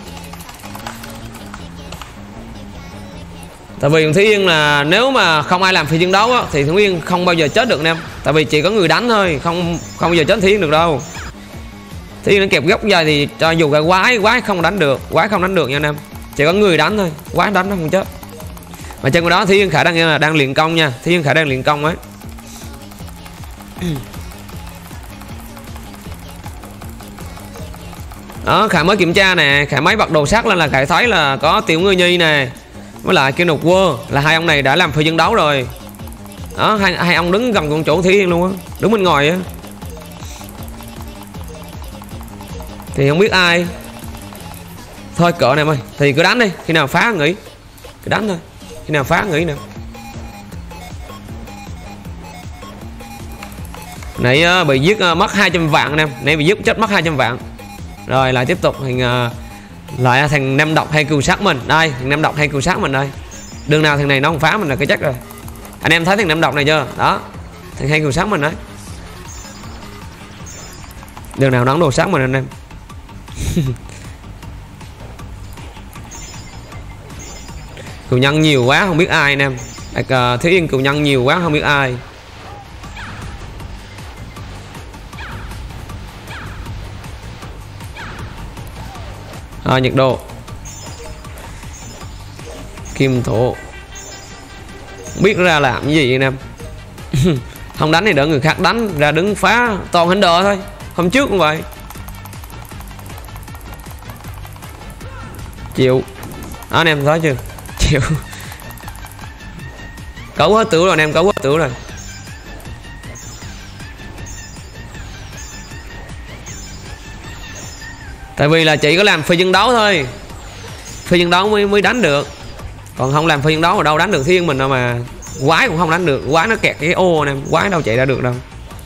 Tại vì Thúy Yên là nếu mà không ai làm phi chiến đấu á, thì Thúy Yên không bao giờ chết được anh em. Tại vì chỉ có người đánh thôi, không không bao giờ chết Thúy Yên được đâu. Thúy Yên nó kẹp góc dài thì cho dù cái quái quái không đánh được, quái không đánh được nha anh em. Chỉ có người đánh thôi, quái đánh nó không chết. Mà trên đó Thúy Yên Khả đang là đang luyện công nha, Thúy Yên Khả đang luyện công ấy. Đó, Khải mới kiểm tra nè, Khải mới bật đồ sắt lên là Khải thấy là có Tiểu Ngư Nhi nè với lại King of War, là hai ông này đã làm phi chiến đấu rồi. Đó, hai, hai ông đứng gần con chỗ Thúy Yên luôn á, đứng bên ngoài á. Thì không biết ai. Thôi cỡ này em ơi, thì cứ đánh đi, khi nào phá nghỉ. Cứ đánh thôi, khi nào phá nghỉ nè. Nãy uh, bị giết uh, mất hai trăm vạn em, nãy bị giết chết mất hai trăm vạn. Rồi lại tiếp tục thằng uh, lại thằng Nam Độc hay cừu sát mình. Đây, thằng Nam Độc hay cừu sát mình đây. Đường nào thằng này nó không phá mình là cái chắc rồi. Anh em thấy thằng Nam Độc này chưa? Đó. Thằng hay cừu sát mình đấy. Đường nào nó đồ sát mình anh em. Cừu nhân nhiều quá không biết ai anh em. Đặt uh, Thúy Yên cừu nhân nhiều quá không biết ai. À, nhiệt độ kim thổ không biết ra làm cái gì anh em. Không đánh thì đỡ người khác đánh, ra đứng phá toàn hình đỡ thôi. Hôm trước cũng vậy, chịu. Đó, anh em thấy chưa, chịu. Cấu hết tử rồi anh em, cấu hết tử rồi. Tại vì là chỉ có làm phi dân đấu thôi, phi dân đấu mới mới đánh được, còn không làm phi dân đấu ở đâu đánh được thiên mình đâu, mà quái cũng không đánh được, quái nó kẹt cái ô nè, quái đâu chạy ra được đâu.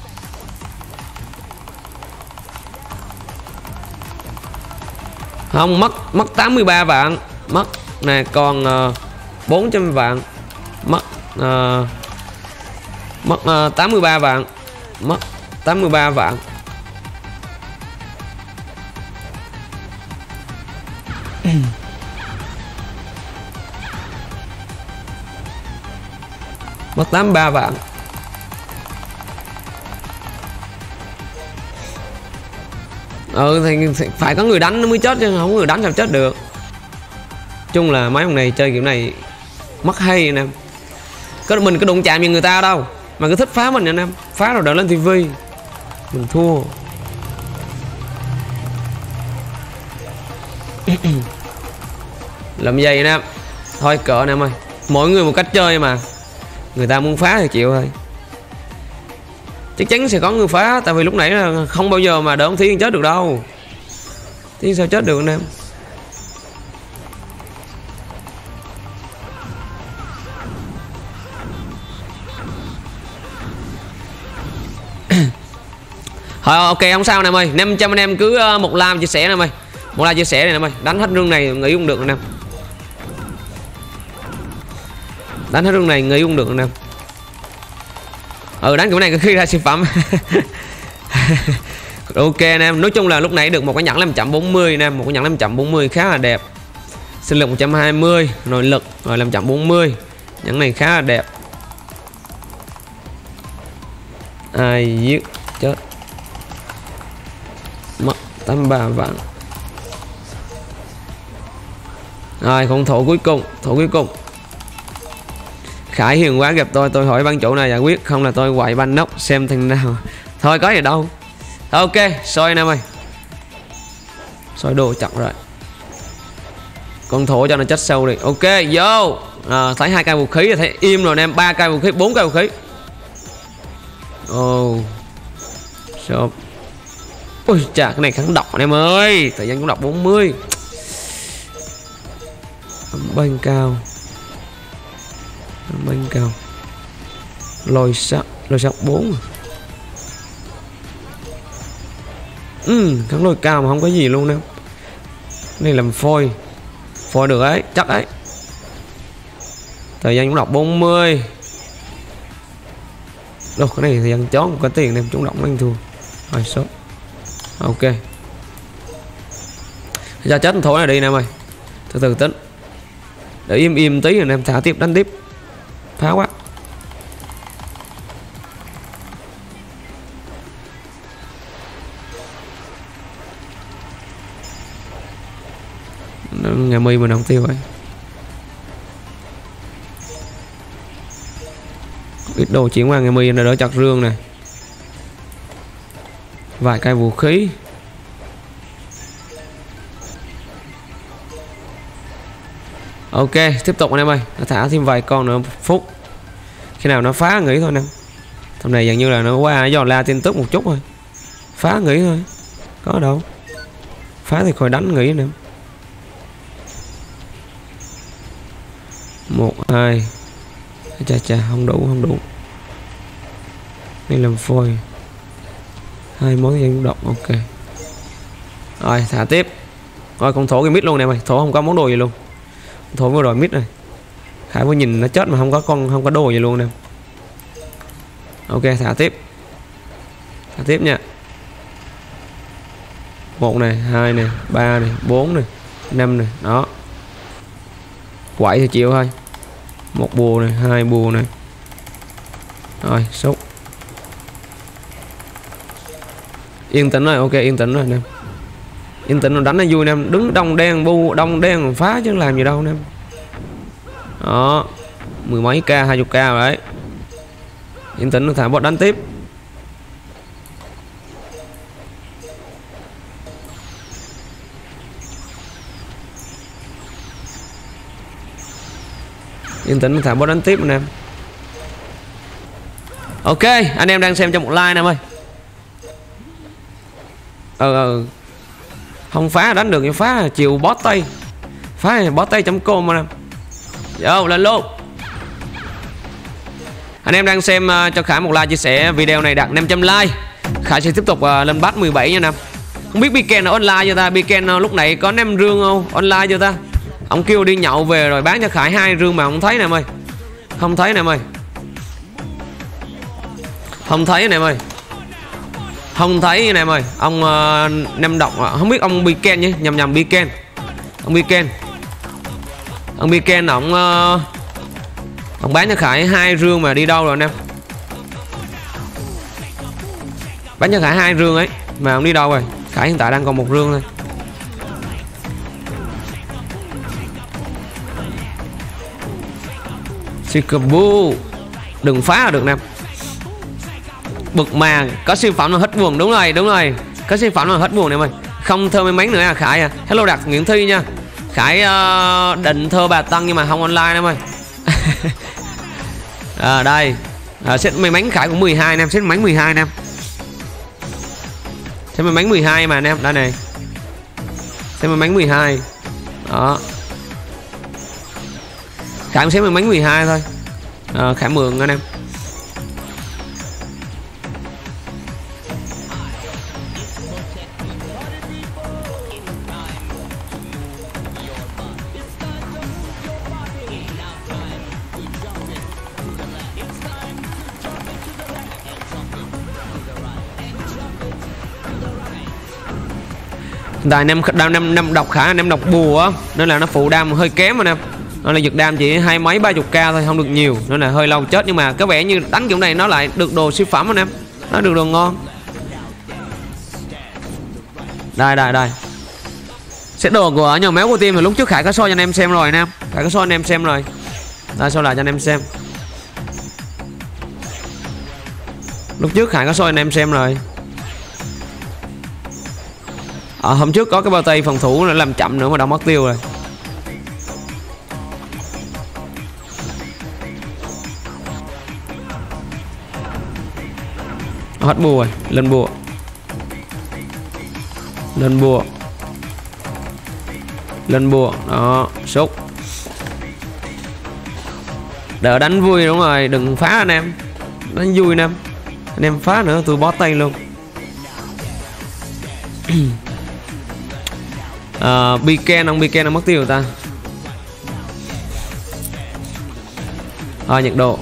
Không, mất mất tám mươi ba vạn, mất nè, còn uh, bốn trăm vạn, mất uh, mất uh, tám mươi ba vạn, mất tám mươi ba vạn. Mất tám mươi ba vạn. Ừ thì phải có người đánh nó mới chết, chứ không có người đánh sao chết được. Chung là mấy ông này chơi kiểu này mất hay anh em. Có mình có đụng chạm như người ta đâu mà cứ thích phá mình anh em, phá rồi đỡ lên tivi mình thua. Làm gì anh em, thôi cỡ anh em ơi, mỗi người một cách chơi mà, người ta muốn phá thì chịu thôi. Chắc chắn sẽ có người phá, tại vì lúc nãy là không bao giờ mà đỡ ông Thiên chết được đâu. Thiên sao chết được anh em. Thôi ok không sao anh em ơi, năm trăm anh em cứ một like chia sẻ anh em ơi, một like chia sẻ này anh em ơi, đánh hết rương này nghĩ cũng được anh em, đánh hết rương này nghĩ cũng được anh em. Ừ đánh kiểu này có khi ra siêu phẩm. Ok anh em, nói chung là lúc nãy được một cái nhẫn năm trăm bốn mươi anh em, một cái nhẫn năm trăm bốn mươi khá là đẹp, sinh lực một trăm hai mươi, nội lực rồi năm trăm bốn mươi, nhẫn này khá là đẹp. Ai giết chết, mất tám mươi ba vạn. Rồi con thủ cuối cùng, thủ cuối cùng. Khải hiền quá gặp tôi, tôi hỏi ban chủ này giải quyết, không là tôi quậy banh nóc xem thằng nào. Thôi có gì đâu. Thôi ok, soi anh em ơi. Soi đồ chậm rồi. Con thủ cho nó chết sâu đi. Ok, vô. À, thấy hai cây vũ khí rồi, thấy im rồi anh em, ba cây vũ khí, bốn cây vũ khí. Ồ. Oh. Shop. Ui chà, cái này kháng độc anh em ơi, thời gian cũng đọc bốn mươi. Bên cao, bên cao, lôi sắt, lôi sắt bốn. Ừ, kháng lôi cao mà không có gì luôn đâu. Này làm phôi, phôi được ấy, chắc ấy. Thời gian cũng đọc bốn mươi. Đâu cái này thời gian chó có tiền em chúng động anh thua. Rồi số. Ok. Ra chết thổi này đi em ơi. Từ từ tính. Để im im tí rồi em thả tiếp, đánh tiếp. Phá quá. Nhà mi mình không tiêu vậy. Ít đồ chuyển qua ngày mi này đỡ chặt rương này. Vài cây vũ khí. Ok, tiếp tục anh em ơi, thả thêm vài con nữa phút. Khi nào nó phá nghỉ thôi anh em. Tầm này dường như là nó qua dò la tin tức một chút thôi. Phá nghỉ thôi. Có đâu. Phá thì khỏi đánh nghỉ anh em. Một, hai. Chà chà, không đủ, không đủ. Đây làm phôi. Hai món dân độc, ok. Rồi, thả tiếp. Rồi, con thổ cái mít luôn nè mày. Thổ không có món đồ gì luôn. Thổ vừa rồi mít này. Khải mới nhìn nó chết mà không có con, không có đồ gì luôn nè. Ok, thả tiếp. Thả tiếp nha. Một này, hai này, ba này, bốn này, năm này, đó. Quậy thì chịu thôi. Một bùa này, hai bùa này. Rồi, xúc. Yên tĩnh rồi, ok, yên tĩnh rồi anh em. Yên tĩnh rồi đánh nó vui anh em. Đứng đông đen, bu đông đen phá chứ làm gì đâu anh em. Đó. Mười mấy k, hai mươi k rồi đấy. Yên tĩnh rồi thả bot đánh tiếp. Yên tĩnh thả boss đánh tiếp anh em. Ok, anh em đang xem cho một like em ơi. Ờ ừ, không phá đánh được nhưng phá chiều boss tay. Phá boss tay chấm com anh em. Vô lên luôn. Anh em đang xem uh, cho Khải một like chia sẻ video này đạt năm trăm like. Khải sẽ tiếp tục uh, lên bắt mười bảy nha em. Không biết Biken nó online chưa ta? Biken uh, lúc này có năm rương không? Online chưa ta? Ông kêu đi nhậu về rồi bán cho Khải hai rương mà không thấy nè em ơi. Không thấy nè em ơi. Không thấy nè em ơi. Không thấy nè em ơi. Ông uh, Nam Độc uh, không biết ông Biken nhé, nhầm nhầm Biken. Ông Biken. Ông Biken ông uh, ông bán cho Khải hai rương mà đi đâu rồi anh em? Bán cho Khải hai rương ấy mà ông đi đâu rồi? Khải hiện tại đang còn một rương thôi. Shikabu. Đừng phá là được nè. Bực mà có siêu phẩm là hết buồn. Đúng rồi, đúng rồi. Có siêu phẩm là hết buồn em ơi. Không thơ may mắn nữa à Khải à. Hello Đạt Nguyễn Thi nha. Khải uh, định thơ bà Tân nhưng mà không online em ơi. À, đây à, set may mắn Khải cũng mười hai em, set may mắn mười hai em. Set may mắn mười hai mà anh em, đây này. Set may mắn mười hai. Đó. Khải cũng set may mắn mười hai thôi. À, Khải mượn anh em. Tại nem đam nem nem độc Khả nem độc bùa á nên là nó phụ đam hơi kém anh em. Nó là giật đam chỉ hai mấy ba chục k thôi, không được nhiều nên là hơi lâu chết, nhưng mà có vẻ như đánh kiểu này nó lại được đồ siêu phẩm anh em. Nó được đồ ngon. Đây đây đây. Set đồ của nhỏ méo của team thì lúc trước Khải có soi cho anh em xem rồi anh em. Khải có soi anh em xem rồi. Đây soi lại cho anh em xem. Lúc trước Khải có soi anh em xem rồi. À, hôm trước có cái bao tay phòng thủ nó làm chậm nữa mà đã mất tiêu rồi. Hết bùa rồi, lên bùa. Lên bùa. Lên bùa, đó, xúc. Đỡ đánh vui đúng rồi, đừng phá anh em. Đánh vui anh em. Anh em phá nữa tôi bó tay luôn. Uh, Biken, ông Biken nó mất tiêu người ta. Thôi nhiệt độ.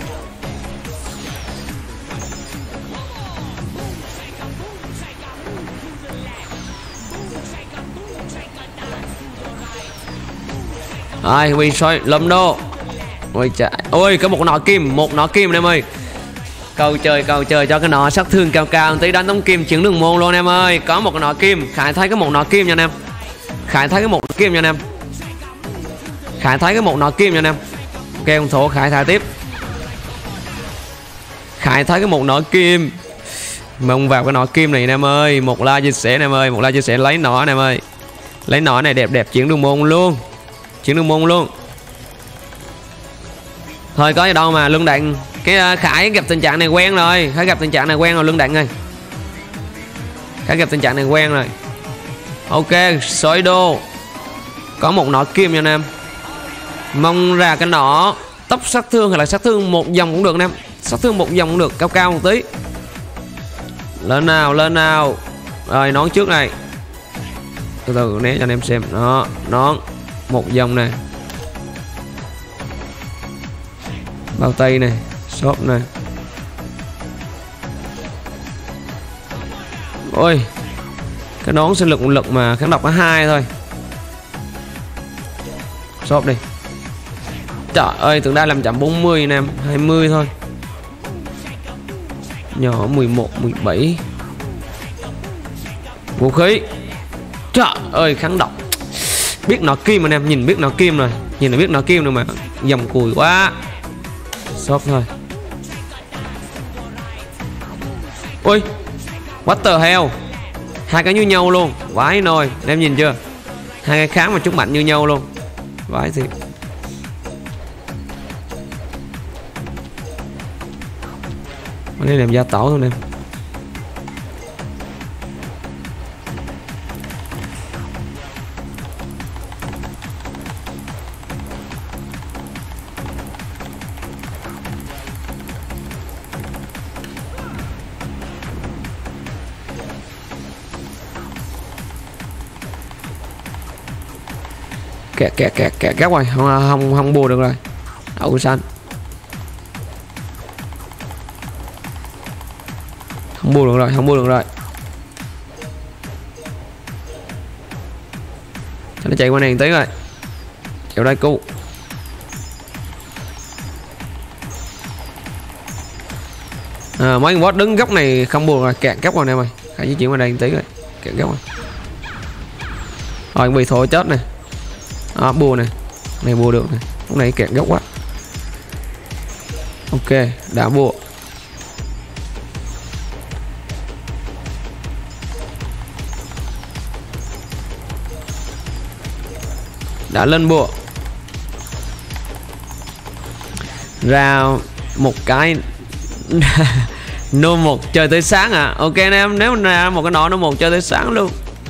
Ai bị soi lâm đô. Ôi trời. Ôi có một nọ kim, một nọ kim anh em ơi. Cầu trời cầu trời cho cái nọ sát thương cao cao tí đánh tống kim chuyển đường môn luôn anh em ơi. Có một cái nọ kim, Khải thấy cái một nọ kim nha anh em. Khải thấy cái một nọ kim nha anh em. Khải thấy cái một nọ kim nha anh em. Ok ông thổ Khải thả tiếp. Khải thấy cái một nọ kim. Mong vào cái nọ kim này anh em ơi. Một like chia sẻ anh em ơi, một like chia sẻ lấy nọ anh em ơi. Lấy nọ này đẹp đẹp chuyển đường môn luôn. Chuyển đường môn luôn. Thôi có gì đâu mà lương đạn. Cái Khải gặp tình trạng này quen rồi. Khải gặp tình trạng này quen rồi lương đạn ơi. Khải gặp tình trạng này quen rồi. Ok, soi đô. Có một nọ kim nha anh em. Mong ra cái nọ tốc sát thương hay là sát thương một dòng cũng được anh em. Sát thương một dòng cũng được, cao cao một tí. Lên nào, lên nào. Rồi nón trước này. Từ từ né cho anh em xem. Đó, nón một dòng này. Bao tay này, shop này. Ôi. Cái nón sinh lực một lực mà kháng độc có hai thôi. Shop đi. Trời ơi, tượng đa làm chậm bốn mươi anh em, hai mươi thôi. Nhỏ mười một, mười bảy. Vũ khí. Trời ơi, kháng độc. Biết nó kim anh em, nhìn biết nó kim rồi. Nhìn là biết nó kim rồi mà. Dòng cùi quá. Shop thôi. Ôi. What the hell. Hai cái như nhau luôn. Vãi nồi. Anh em nhìn chưa. Hai cái kháng mà chúng mạnh như nhau luôn. Vãi thiệt. Đây làm gia tẩu thôi em. Kẹt kẹt kẹt kẹt kẹt rồi, không không không bùa được rồi. Đậu xanh. Không bùa được rồi, không bùa được rồi. Cho nó chạy qua này tí rồi. Chịu đây cu. À, mấy con boss đứng góc này không bùa rồi, kẹt góc rồi nè mày. Hãy di chuyển qua đây tí rồi. Kẹt góc rồi. Rồi bị thổi chết này. À, bùa này, này bùa được này, lúc này kẹt góc quá. Ok, đã bùa. Đã lên bùa. Ra một cái nô một chơi tới sáng à. Ok anh em, nếu ra một cái nọ nó một chơi tới sáng luôn.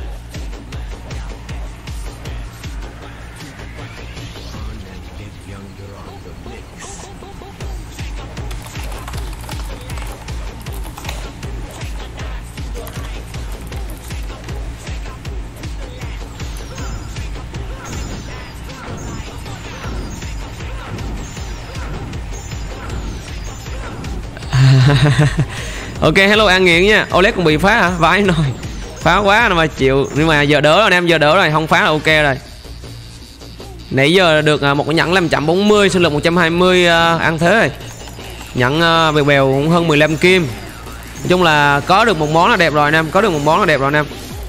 Ok, hello An Nghiện nha. Oleg cũng bị phá hả? Vãi nồi. Phá quá mà chịu. Nhưng mà giờ đỡ rồi anh em, giờ đỡ rồi, không phá là ok rồi. Nãy giờ được một cái nhẫn năm trăm bốn mươi, sinh lực một trăm hai mươi uh, ăn thế rồi. Nhẫn uh, bèo bèo cũng hơn mười lăm kim. Nói chung là có được một món là đẹp rồi anh em, có được một món là đẹp rồi anh em.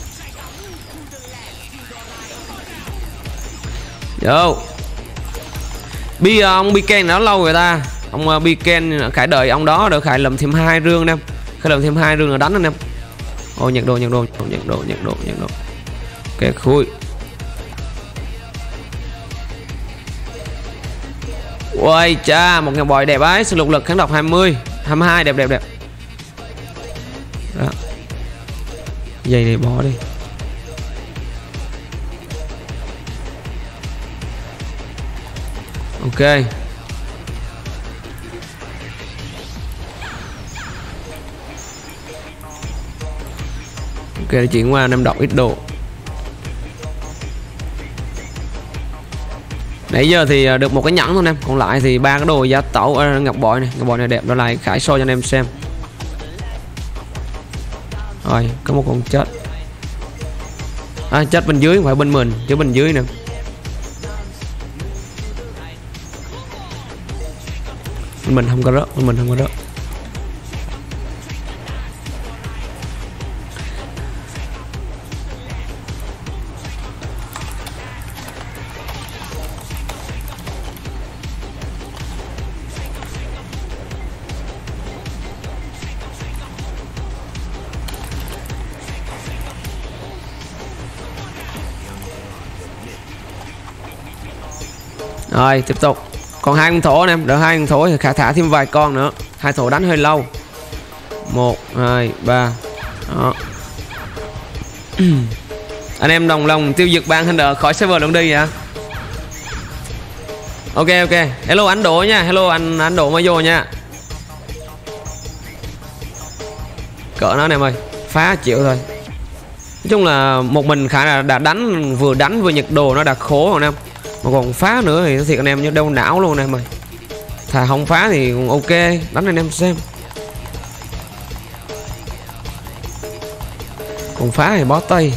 Yo. Bi uh, ông Biken nó lâu rồi ta. Ông uh, Biken Khải đợi ông đó được Khải làm thêm hai rương anh em. Khải làm thêm hai rương là đánh anh em. Ôi nhận đồ nhận đồ nhận đồ nhận đồ nhận đồ. Ok khui. Ôi cha, một ngàn bòi đẹp ấy, sự lục lực kháng độc hai mươi, hai mươi hai đẹp đẹp đẹp. Đó. Dây này bỏ đi. Ok. Ok, để chuyển qua năm đọc ít đồ. Nãy giờ thì được một cái nhẫn thôi em, còn lại thì ba cái đồ giá tẩu. À, ngọc bội này, ngọc bội này đẹp, đó lại Khải show cho anh em xem. Rồi, có một con chết. À, chết bên dưới, không phải bên mình, chứ bên dưới nè. Bên mình không có rớt, bên mình không có rớt. Rồi tiếp tục. Còn hai con thổ anh em, đợi hai con thổ thì khả thả thêm vài con nữa. Hai thổ đánh hơi lâu. Một, hai, ba. Đó. Anh em đồng lòng tiêu diệt ban Hunter khỏi server luôn đi hả? Ok ok. Hello anh Độ nha, hello anh anh Độ mới vô nha. Cỡ nó anh em ơi, phá chịu thôi. Nói chung là một mình Khả là đã đánh, vừa đánh vừa nhặt đồ nó đã khổ rồi anh em. Mà còn phá nữa thì thiệt anh em như đau não luôn anh em ơi. Thà không phá thì cũng ok, đánh anh em xem. Còn phá thì bó tay.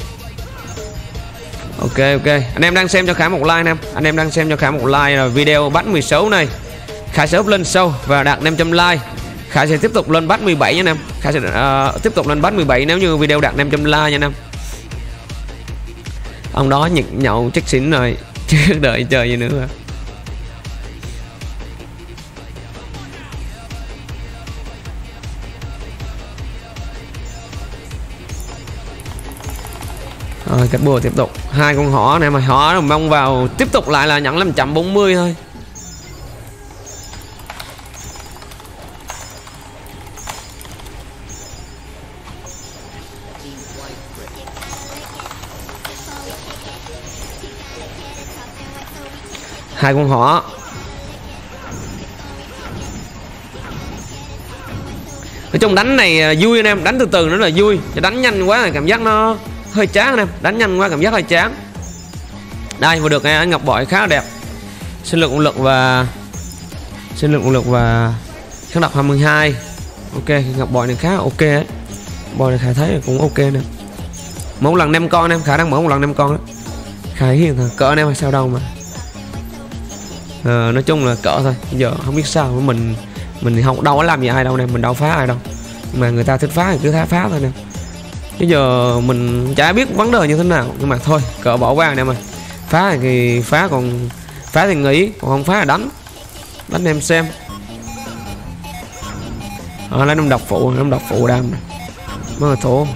Ok ok, anh em đang xem cho Khải một like anh em. Anh em đang xem cho Khải một like rồi video bắt mười sáu này. Khải sẽ up lên sâu và đạt năm trăm like. Khải sẽ tiếp tục lên bắt mười bảy nha anh em. Khải sẽ uh, tiếp tục lên bắt mười bảy nếu như video đạt năm trăm like nha anh em. Ông đó nhặt nhậu chắc xỉn rồi. Chứ đợi chờ gì nữa. Rồi cách bùa tiếp tục. Hai con hỏ này mà hỏ mong vào tiếp tục lại là nhận năm trăm bốn mươi thôi. hai con hỏ. Nói chung đánh này vui anh em, đánh từ từ nữa là vui, đánh nhanh quá là cảm giác nó hơi chán anh em, đánh nhanh quá cảm giác hơi chán. Đây vừa được anh ngọc bội khá là đẹp, sinh lực, lực và sinh lực, lực và kháng độc hai mươi hai. Ok, ngọc bội này khá ok ấy, bội này Khải thấy là cũng ok nè. Một lần năm con em, khả năng mở một lần năm con đó. Khải hiền thằng cỡ em hay sao đâu mà. À, nói chung là cỡ thôi, bây giờ không biết sao mình mình không đâu có làm gì ai đâu nè, mình đâu phá ai đâu, mà người ta thích phá thì cứ phá phá thôi nè. Bây giờ mình chả biết vấn đề như thế nào, nhưng mà thôi cỡ bỏ qua nè mà. Phá thì phá, còn phá thì nghỉ, còn không phá là đánh đánh em xem. À, lấy năm độc phụ, năm độc phụ đam này mới là thua.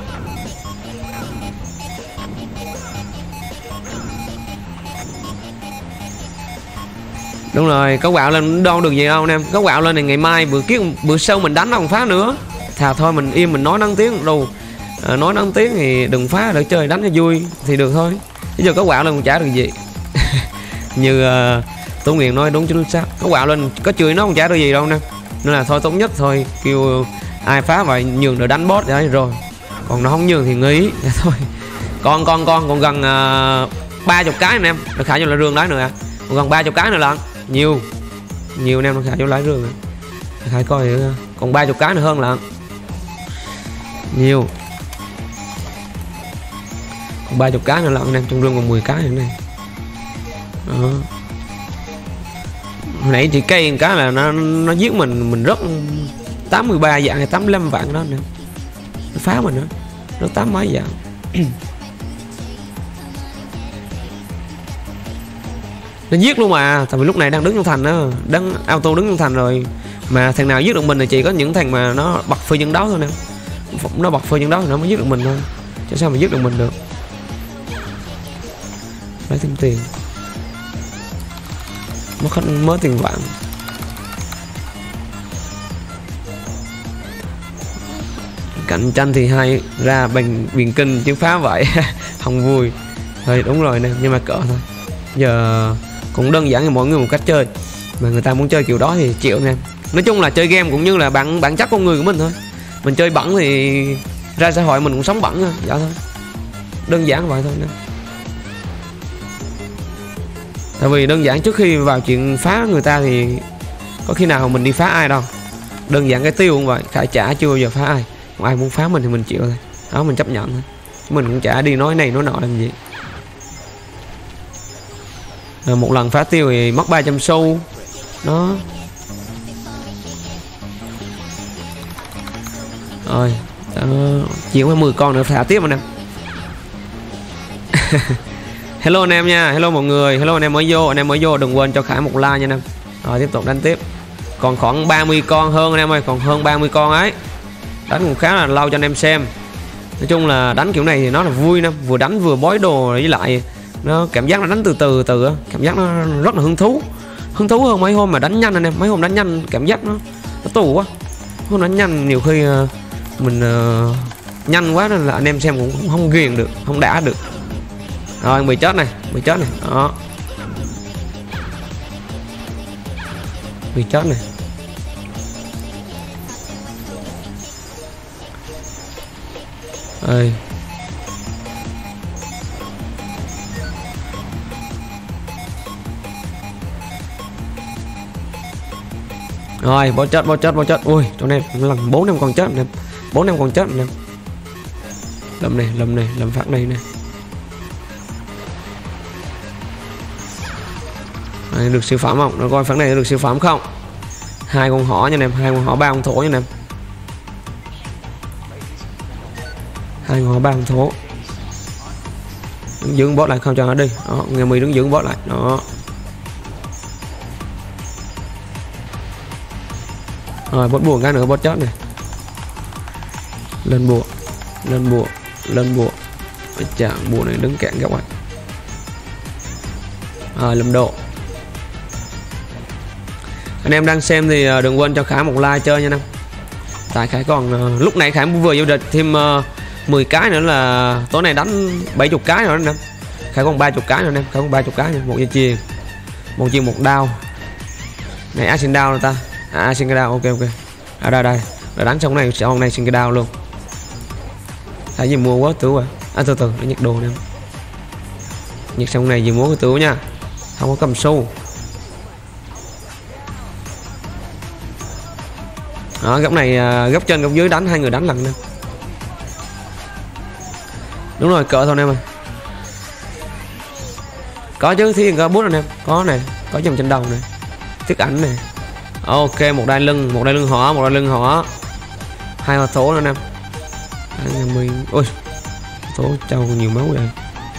Đúng rồi, có quạo lên đâu được gì đâu anh em, có quạo lên này ngày mai bữa kia bữa sau mình đánh không phá nữa. Thà thôi mình im mình nói nắng tiếng đâu, à, nói nắng tiếng thì đừng phá để chơi đánh cho vui thì được thôi. Bây giờ có quạo lên cũng chả được gì. Như uh, Tú Nguyện nói đúng chính xác, có quạo lên có chửi nó cũng chả được gì đâu nè, nên là thôi tốt nhất thôi kêu ai phá vậy nhường để đánh boss đấy rồi, còn nó không nhường thì nghỉ thôi. Con con con còn gần ba uh, chục cái anh em, nó khả vô lại rương đấy nữa à, còn gần ba chục cái nữa lận, nhiều nhiều anh em nó khả vô lại rương rồi. Khải coi nữa. Còn ba chục cái nữa hơn lận, nhiều, còn ba chục cái nữa lận anh em, trong rương còn mười cái nữa này. Đó. Hồi nãy chỉ cây một cái là nó nó giết mình mình rất tám mươi ba vạn hay tám mươi lăm vạn đó nè, nó phá mình nữa, nó tám mấy vạn. Nó giết luôn mà, tại vì lúc này đang đứng trong thành đó, đang auto đứng trong thành rồi, mà thằng nào giết được mình thì chỉ có những thằng mà nó bật phi nhân đấu thôi nè, nó bật phi nhân đấu thì nó mới giết được mình thôi, chứ sao mà giết được mình được. Lấy thêm tiền, mất hết mới tiền vạn. Cạnh tranh thì hay ra bằng biển kinh chứ phá vậy không vui thôi. Đúng rồi nè, nhưng mà cỡ thôi, giờ cũng đơn giản là mỗi người một cách chơi, mà người ta muốn chơi kiểu đó thì chịu nè. Nói chung là chơi game cũng như là bản bản chất con người của mình thôi, mình chơi bẩn thì ra xã hội mình cũng sống bẩn thôi, dạ thôi, đơn giản vậy thôi nè. Tại vì đơn giản trước khi vào chuyện phá người ta thì có khi nào mình đi phá ai đâu, đơn giản cái tiêu cũng vậy, Khải chả chưa bao giờ phá ai, còn ai muốn phá mình thì mình chịu thôi, đó mình chấp nhận thôi, mình cũng chả đi nói này nói nọ làm gì. À, một lần phá tiêu thì mất ba trăm xu đó. Rồi đó, chỉ có mười con nữa thả tiếp anh em. Hello anh em nha, hello mọi người, hello anh em mới vô, anh em mới vô đừng quên cho Khải một like nha anh em. Rồi tiếp tục đánh tiếp, còn khoảng ba mươi con hơn anh em ơi, còn hơn ba mươi con ấy, đánh cũng khá là lâu cho anh em xem. Nói chung là đánh kiểu này thì nó là vui nè, vừa đánh vừa bói đồ, với lại nó cảm giác nó đánh từ từ từ cảm giác nó rất là hứng thú, hứng thú hơn mấy hôm mà đánh nhanh anh em. Mấy hôm đánh nhanh cảm giác nó nó tù quá, hôm đánh nhanh nhiều khi uh, mình uh, nhanh quá nên là anh em xem cũng không, không ghiền được, không đã được. Rồi bị chết này, bị chết này đó, bị chết này. Ơi rồi bó chết, bó chết, bó chết. Ui chỗ này lần bốn năm con chết nè, bốn năm con chết nè. Lâm này, lâm này, lâm phát này nè. Đây, được siêu phẩm không? Nó coi phát này được siêu phẩm không? Hai con hỏ nha em, hai con hỏ ba con thổ nha em. Hai con hỏ ba con thổ. Đứng giữ bot lại không cho nó đi. Đó, nghe mì đứng giữ bot lại. Đó. Rồi bot buồn cái nữa, bot chết này. Lên bùa, lên bùa, lên bùa. Chà, bùa này đứng cạn các bạn. Rồi lâm độ. Anh em đang xem thì đừng quên cho Khải một like chơi nha anh em. Tại Khải còn lúc này Khải vừa vô địch thêm uh, mười cái nữa là tối nay đánh bảy mươi cái nữa anh em. Khải còn ba mươi cái nữa anh em, Khải còn ba mươi cái nữa, một giờ chiều. Một chiêu một đao. Này ai xin đao rồi ta? À xin cái đao, ok ok. À đây đây. Để đánh xong này xong này xin cái đao luôn. Thấy gì mua quá tử à. À từ từ, để nhặt đồ nè. Nhặt xong này gì mua cái tử nha. Không có cầm xu. Đó, góc này góc trên góc dưới đánh hai người đánh lần nè. Đúng rồi, cỡ thôi em ơi. Có chứ, thiên có bút rồi em, có này, có dòng trên đầu này, tiết ảnh này. Ok, một đai lưng, một đai lưng hỏa, một đai lưng hỏa, hai hoa thố nữa em. Mình, ôi, thố trâu nhiều máu vậy.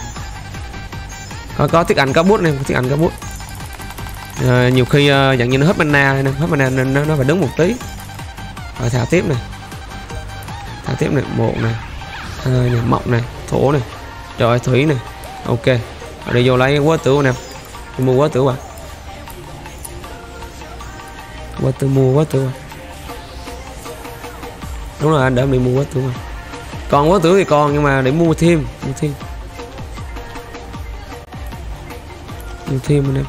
Có có tiết ảnh có bút này, tiết ảnh có bút. À, nhiều khi uh, dạng như nó hết mana nên hết mana nên nó, nó phải đứng một tí. Rồi thả tiếp này, thả tiếp này, một này, hai này, mọc này, thổ này, trời thủy này, ok. Ở đây vô lấy quá tử nè, mua quá tử à, quá tử mua quá tử à. Đúng rồi anh đã đi mua quá tử mà, còn quá tử thì còn nhưng mà để mua thêm, mua thêm, mua thêm anh em.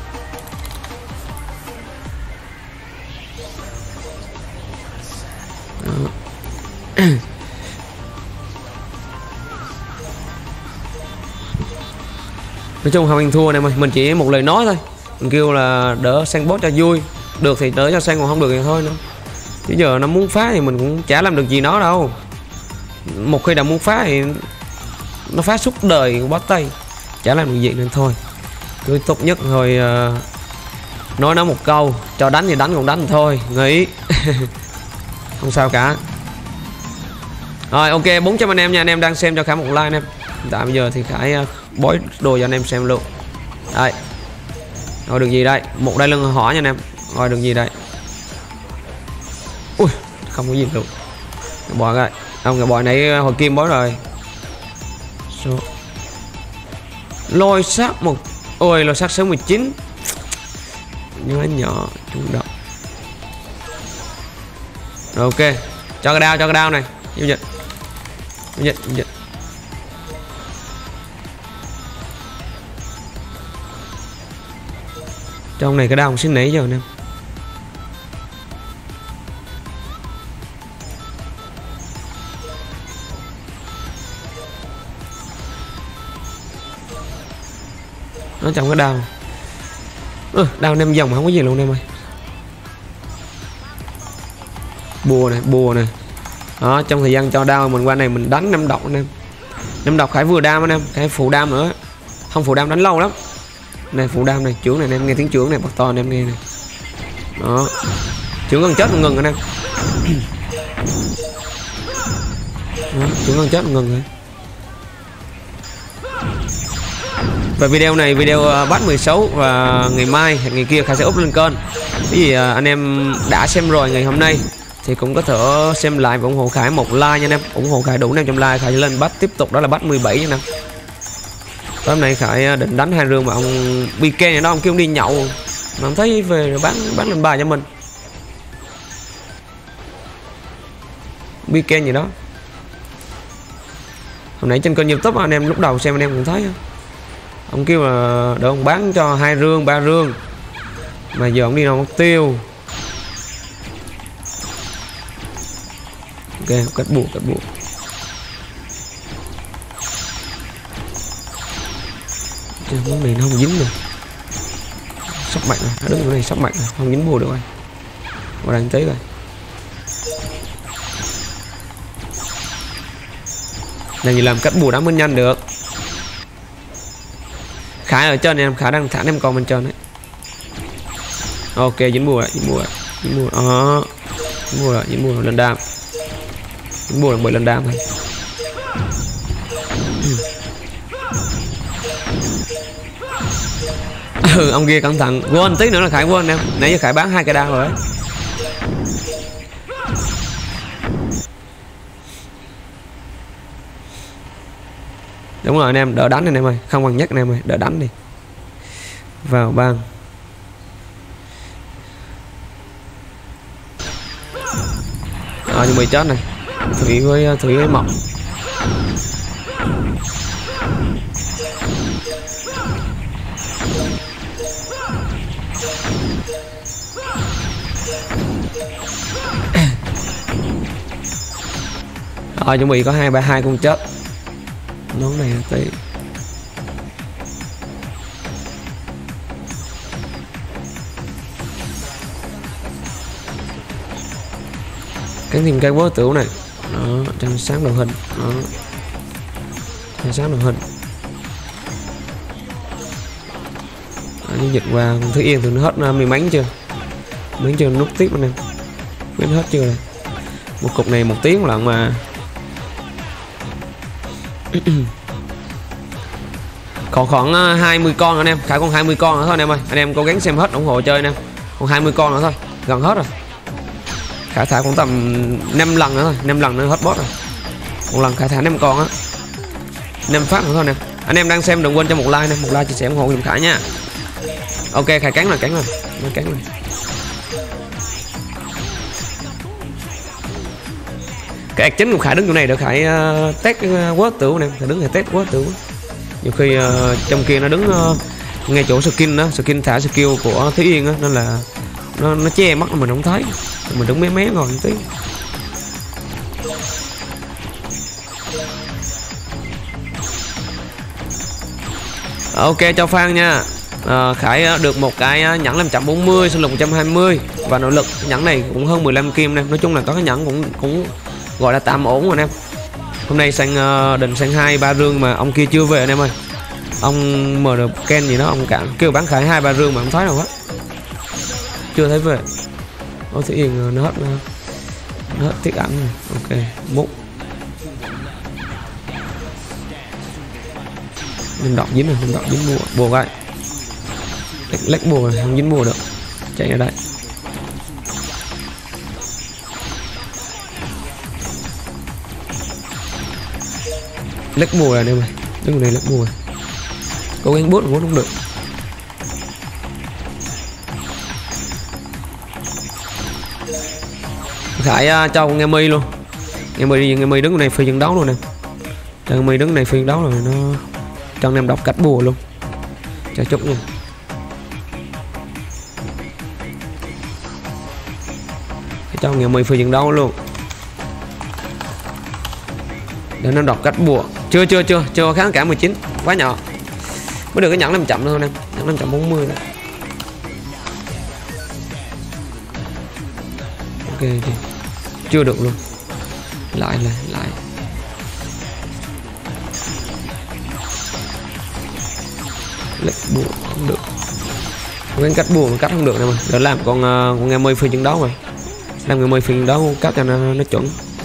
Nói chung không ăn thua này mà mình chỉ một lời nói thôi, mình kêu là đỡ sang boss cho vui, được thì đỡ cho sang, còn không được thì thôi nữa. Chứ giờ nó muốn phá thì mình cũng chả làm được gì nó đâu. Một khi đã muốn phá thì nó phá suốt đời của boss Tây, chả làm được gì nên thôi. Cứ tốt nhất thôi uh, nói nó một câu, cho đánh thì đánh, còn đánh thì thôi nghỉ. Không sao cả. Rồi ok, bốn trăm anh em nha, anh em đang xem cho Khải một like anh em. Tại bây giờ thì Khải uh, bói đồ cho anh em xem luôn. Đây. Rồi được gì đây? Một đai lưng hỏa nha anh em. Rồi được gì đây? Ui, không có gì luôn. Cái bò coi. Ông cái bò này hồi kim bói rồi. Số. Lôi sát một. Ôi lôi sát số mười chín. Nhớ nhỏ trung động. Rồi ok. Cho cái đao, cho cái đao này. Giao dịch. Giao dịch, giao dịch. Trong này cái đao xin nãy giờ nè. Nó trong cái đao. Ừ, đao nem dòng không có gì luôn em ơi. Bùa này, bùa này. Đó, trong thời gian cho đao mình qua này mình đánh năm độc anh em. Năm độc Khải vừa đam anh em, Khải phụ đam nữa. Không phụ đam đánh lâu lắm. Này phụ đam này, trưởng này anh em nghe tiếng trưởng này, bật to anh em nghe này. Đó. Trưởng gần chết không ngừng anh em. Đó, trưởng gần chết không ngừng rồi. Và video này video bắt mười sáu và ngày mai hay ngày kia Khải sẽ up lên kênh. Cái gì anh em đã xem rồi ngày hôm nay thì cũng có thể xem lại và ủng hộ Khải một like nha anh em. Ủng hộ Khải đủ năm trăm like Khải sẽ lên bắt tiếp tục, đó là bắt mười bảy nha anh em. Tối nay Khải định đánh hai rương mà ông Biken này đó, ông kêu ông đi nhậu mà ông thấy về bán bán lên bài cho mình. Biken gì đó. Hồi nãy trên kênh YouTube anh em lúc đầu xem anh em cũng thấy ông kêu là để ông bán cho hai rương ba rương mà giờ ông đi đâu mất tiêu. Ok, cắt buộc cắt buộc. Món này nó không dính rồi, sóc mạnh rồi, đứng cái này sóc mạnh rồi, không dính bùa được rồi. Qua đây tí rồi. Làm gì làm cắt bùa đá mới nhanh được. Khải ở trên em, Khải đang thả em con bên trên đấy. Ok, dính bùa, dính bùa, dính bùa, đó, dính bùa, dính bùa lên đam, dính bùa là bởi lên đam thôi. Ừ, ông kia cẩn thận, quên tí nữa là Khải quên em, nãy giờ Khải bán hai cái đao rồi đấy. Đúng rồi anh em, đỡ đánh anh em ơi, không bằng nhất anh em ơi, đỡ đánh đi. Vào bang. À nhưng mà chết này. Thủy với Thủy với Mộc. Rồi chuẩn bị có hai ba hai con chết. Nón này là tí. Cắn thêm cái bó tửu này. Đó, cho sáng đồ hình. Đó. Cho sáng đồ hình. Đó, dịch qua con Thúy Yên thì nó hết mười mấy chưa? Mấy chưa nút tiếp anh em. Biết hết chưa này. Một cục này một tiếng lận mà. Còn khoảng hai mươi con anh em, Khải còn hai mươi con nữa thôi anh em ơi. Anh em cố gắng xem hết ủng hộ chơi anh em. Còn hai mươi con nữa thôi, gần hết rồi. Khải thả cũng tầm năm lần nữa thôi, năm lần nữa hết boss rồi. Một lần Khải thả năm con á. năm phát nữa thôi nè. Anh em đang xem đừng quên cho một like nè, một like chia sẻ ủng hộ giùm Khải nha. Ok, Khải cắn rồi, cắn rồi. Nó cắn rồi. Cái ạc chính của Khải đứng chỗ này để Khải uh, test uh, quá tử nè, Khải đứng này test quá tử. Nhiều khi uh, trong kia nó đứng uh, ngay chỗ skin đó, skin thả skill của Thúy Yên á, nên là nó nó che mắt mình không thấy, mình đứng mé mé ngồi một tí. Ok cho Phan nha. À, Khải được một cái nhẫn năm trăm bốn mươi, sinh lực một trăm hai mươi và nội lực nhẫn này cũng hơn mười lăm kim nè. Nói chung là có cái nhẫn cũng cũng gọi là tạm ổn rồi anh em. Hôm nay sang uh, định sang hai ba rương mà ông kia chưa về anh em ơi. Ông mở được Ken gì đó ông cản kêu bán Khải hai ba rương mà không thấy đâu hết, chưa thấy về. Ôi Thúy Yên nó hết nó hết tiết ẩn rồi. Ok múc mình đọc dính rồi, mình đọc dính bùa bùa vậy lách, lách bùa rồi, không dính bùa được, chạy ra đây. Lách bùa này mày, đứng này lách bùa, cố gắng bút bút không được. Khải uh, cho nghe mi luôn, nghe mi nghe mi đứng này phi trận đấu luôn nè, cho nghe mi đứng này phi trận đấu rồi nó cho anh em đọc cách bùa luôn, cho chút nha. Cho nghe mi phi trận đấu luôn để nó đọc cách bùa. Chưa chưa chưa chưa kháng cả mười chín, quá nhỏ, mới được cái nhẫn năm chậm thôi nè, nhẫn năm trăm bốn mươi đó. Ok chưa, chưa được luôn, lại lại lại lệch bùa không được, quen cách bùa mà cách không được nè mà, để làm con uh, con nghe mây phi trận đấu rồi, làm người mây phi trận đấu cách cho nó, nó chuẩn.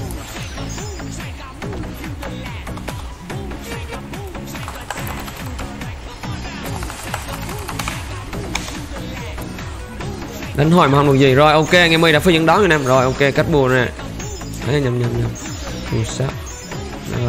Đánh hỏi mà không được gì. Rồi ok, nghe mi đã phi trận đấu anh em. Rồi ok, cách bùa nè. Đấy, nhầm nhầm nhầm. Bùa sát. Rồi.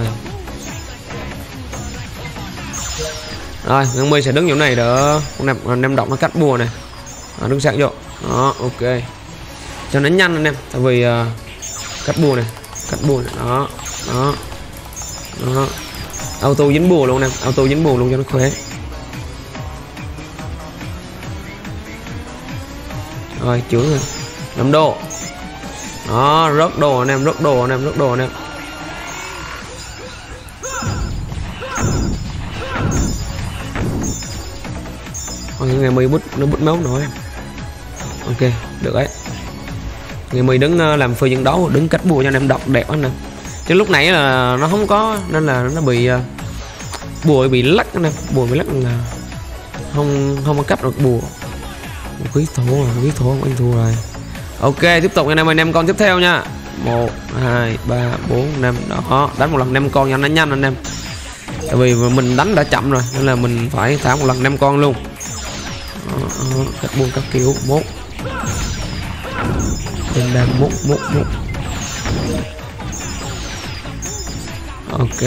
Rồi, nghe mi sẽ đứng chỗ này đỡ anh em đọc nó cách bùa này. Đó, đứng sát vô. Đó, ok. Cho nó nhanh anh em, tại vì uh, cách bùa này, cách bùa này. Đó. Đó. Đó. Auto dính bùa luôn nè, auto dính bùa luôn cho nó khỏe. Rồi chướng rồi năm độ đó, rớt đồ anh em, rớt đồ anh em, rớt đồ anh em. Ôi, ngày mười bút nó bút máu nổi. Ok được đấy, ngày mười đứng làm phi trận đấu, đứng cách bùa cho anh em đọc đẹp anh em, chứ lúc nãy là nó không có nên là nó bị uh, bùa bị lắc anh em, bùa bị lắc là không không có cách được bùa. Quý thua rồi, quý thua anh thua rồi. Ok tiếp tục anh em ơi, năm con tiếp theo nha. Một hai ba bốn năm. Đó, đánh một lần năm con cho nó nhanh anh em, tại vì mình đánh đã chậm rồi nên là mình phải thả một lần năm con luôn. Đó, đó, cách buông các kiểu một mình đang một một một. Ok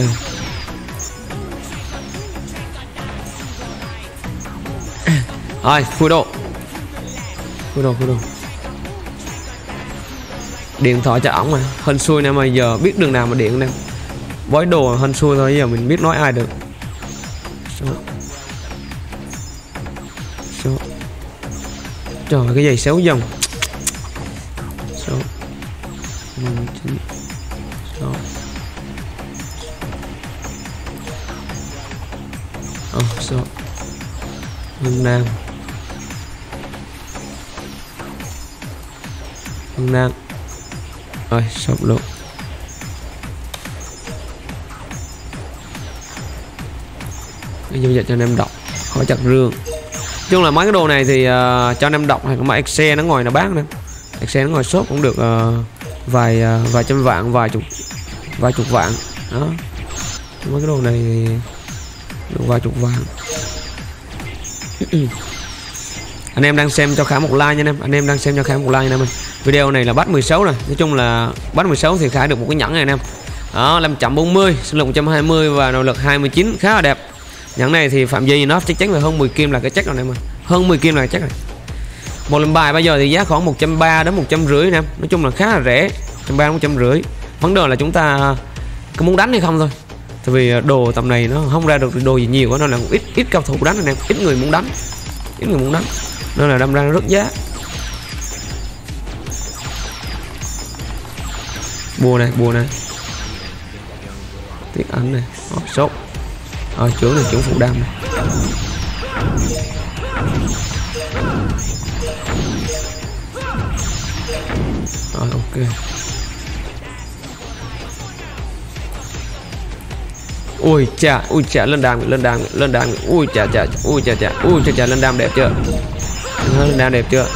rồi phui độ phui đồ phui đồ điện thoại cho ổng mà hên xui nè, mà giờ biết đường nào mà điện nè, bói đồ hên xui thôi, giờ mình biết nói ai được. Số. Số. Trời cái giày xéo dòng. Số. Số. shop Hưng Nam Hưng Nam rồi shop luôn. Bây giờ cho anh em đọc khỏi chặt rương. Chung là mấy cái đồ này thì uh, cho anh em đọc hay có mà Excel nó ngồi nó bán nè, Excel nó ngồi shop cũng được uh, vài uh, vài trăm vạn, vài chục vài chục vạn đó. Mấy cái đồ này thì được vài chục vạn. Anh em đang xem cho Khải một like nha anh em, anh em đang xem cho Khải một like nha anh em. Video này là bắt mười sáu rồi, nói chung là bắt mười sáu thì Khải được một cái nhẫn này anh em. Đó, năm trăm bốn mươi, sinh lực một trăm hai mươi và nội lực hai mươi chín, khá là đẹp. Nhẫn này thì phạm vi nó chắc chắn là hơn mười kim là cái chắc rồi em ơi. Hơn mười kim là chắc rồi. Một lần bài bây giờ thì giá khoảng một trăm ba mươi đến một trăm rưỡi em. Nói chung là khá là rẻ, một trăm ba mươi đến một trăm rưỡi. Vấn đề là chúng ta có muốn đánh hay không thôi. Tại vì đồ tầm này nó không ra được đồ gì nhiều quá, nên là ít ít cao thủ đánh anh em, ít người muốn đánh. Ít người muốn đánh. Nên là đâm ra nó rất giá. Bùa này, bùa này. Tiếng ảnh này, oh, sốt. Rồi trưởng này, trưởng phụ đam này. Rồi ok. Ui chà, ui chà, lên đam, lên đam, lên đam. Ui chà chà, ui chà chà, ui chà chà, lên đam đẹp chưa? Lên đam đẹp chưa?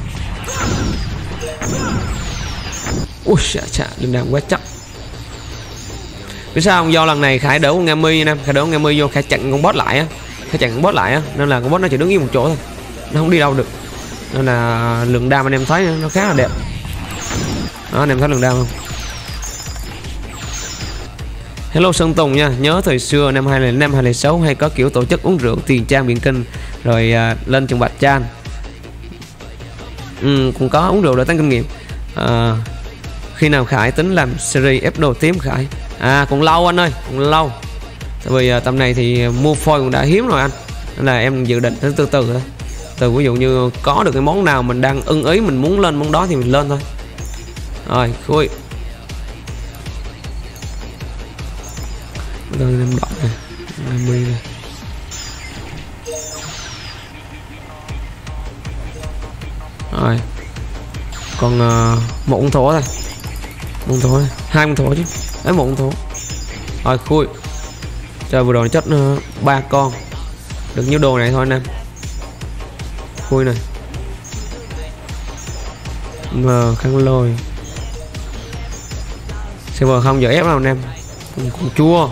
Ui chà chà, lên đam quá chắc. Vì sao không? Do lần này Khải đỡ con Nga Mi nè, Khải đỡ con Nga Mi vô, Khải chặn con boss lại á, Khải chặn con boss lại á, nên là con boss nó chỉ đứng yên một chỗ thôi, nó không đi đâu được, nên là lượng đam anh em thấy nó khá là đẹp. Đó, anh em thấy lượng đam không? Hello Sơn Tùng nha, nhớ thời xưa năm hai nghìn năm hai nghìn sáu hay có kiểu tổ chức uống rượu tiền trang biện kinh rồi uh, lên trường Bạch Chan. Ừ, cũng có uống rượu để tăng kinh nghiệm. Uh, khi nào Khải tính làm series ép đồ tím Khải? À còn lâu anh ơi, còn lâu. Tại vì uh, tầm này thì mua phôi cũng đã hiếm rồi anh, nên là em dự định từ từ từ thôi. Từ ví dụ như có được cái món nào mình đang ưng ý, mình muốn lên món đó thì mình lên thôi. Rồi khui. Đây em đọc này, năm mươi này. Rồi. Còn uh, một con thổ thôi. Một con thổ này, hai con thổ chứ. Đấy một con thổ. Rồi khui. Trời vừa rồi chất ba uh, con. Được nhiêu đồ này thôi anh em. Khui này. Mờ khăn lôi. Server không giờ ép đâu anh em. Con chua.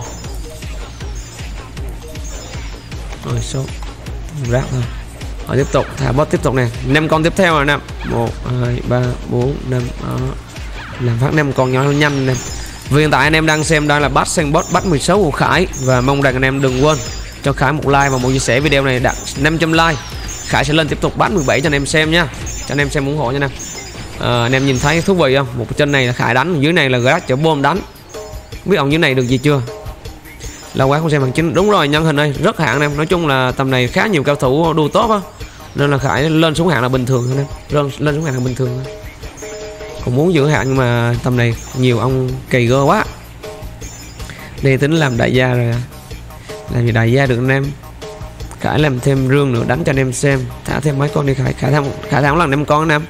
Rồi số rác thôi. Rồi tiếp tục thả bot tiếp tục này, năm con tiếp theo rồi nè, một hai ba bốn năm, làm phát năm con nhỏ nhanh nè. Vì hiện tại anh em đang xem đây là bắt sang bot bắt mười sáu của Khải, và mong rằng anh em đừng quên cho Khải một like và một chia sẻ video này đạt năm trăm like. Khải sẽ lên tiếp tục bắt mười bảy cho anh em xem nha, cho anh em xem ủng hộ nha anh em. À, anh em nhìn thấy thú vị không? Một chân này là Khải đánh, dưới này là Grass chở bom đánh. Không biết ông dưới này được gì chưa? Lâu quá không xem bằng chính. Đúng rồi, nhân hình đây rất hạng em. Nói chung là tầm này khá nhiều cao thủ đua tốt á, nên là Khải lên xuống hạng là bình thường thôi em. Lên xuống hạng là bình thường thôi. Còn muốn giữ hạng nhưng mà tầm này nhiều ông cày gơ quá. Đây tính làm đại gia rồi. Làm gì đại gia được anh em. Khải làm thêm rương nữa đánh cho anh em xem. Thả thêm mấy con đi Khải. Khải thả, Khải thả một lần năm con anh em.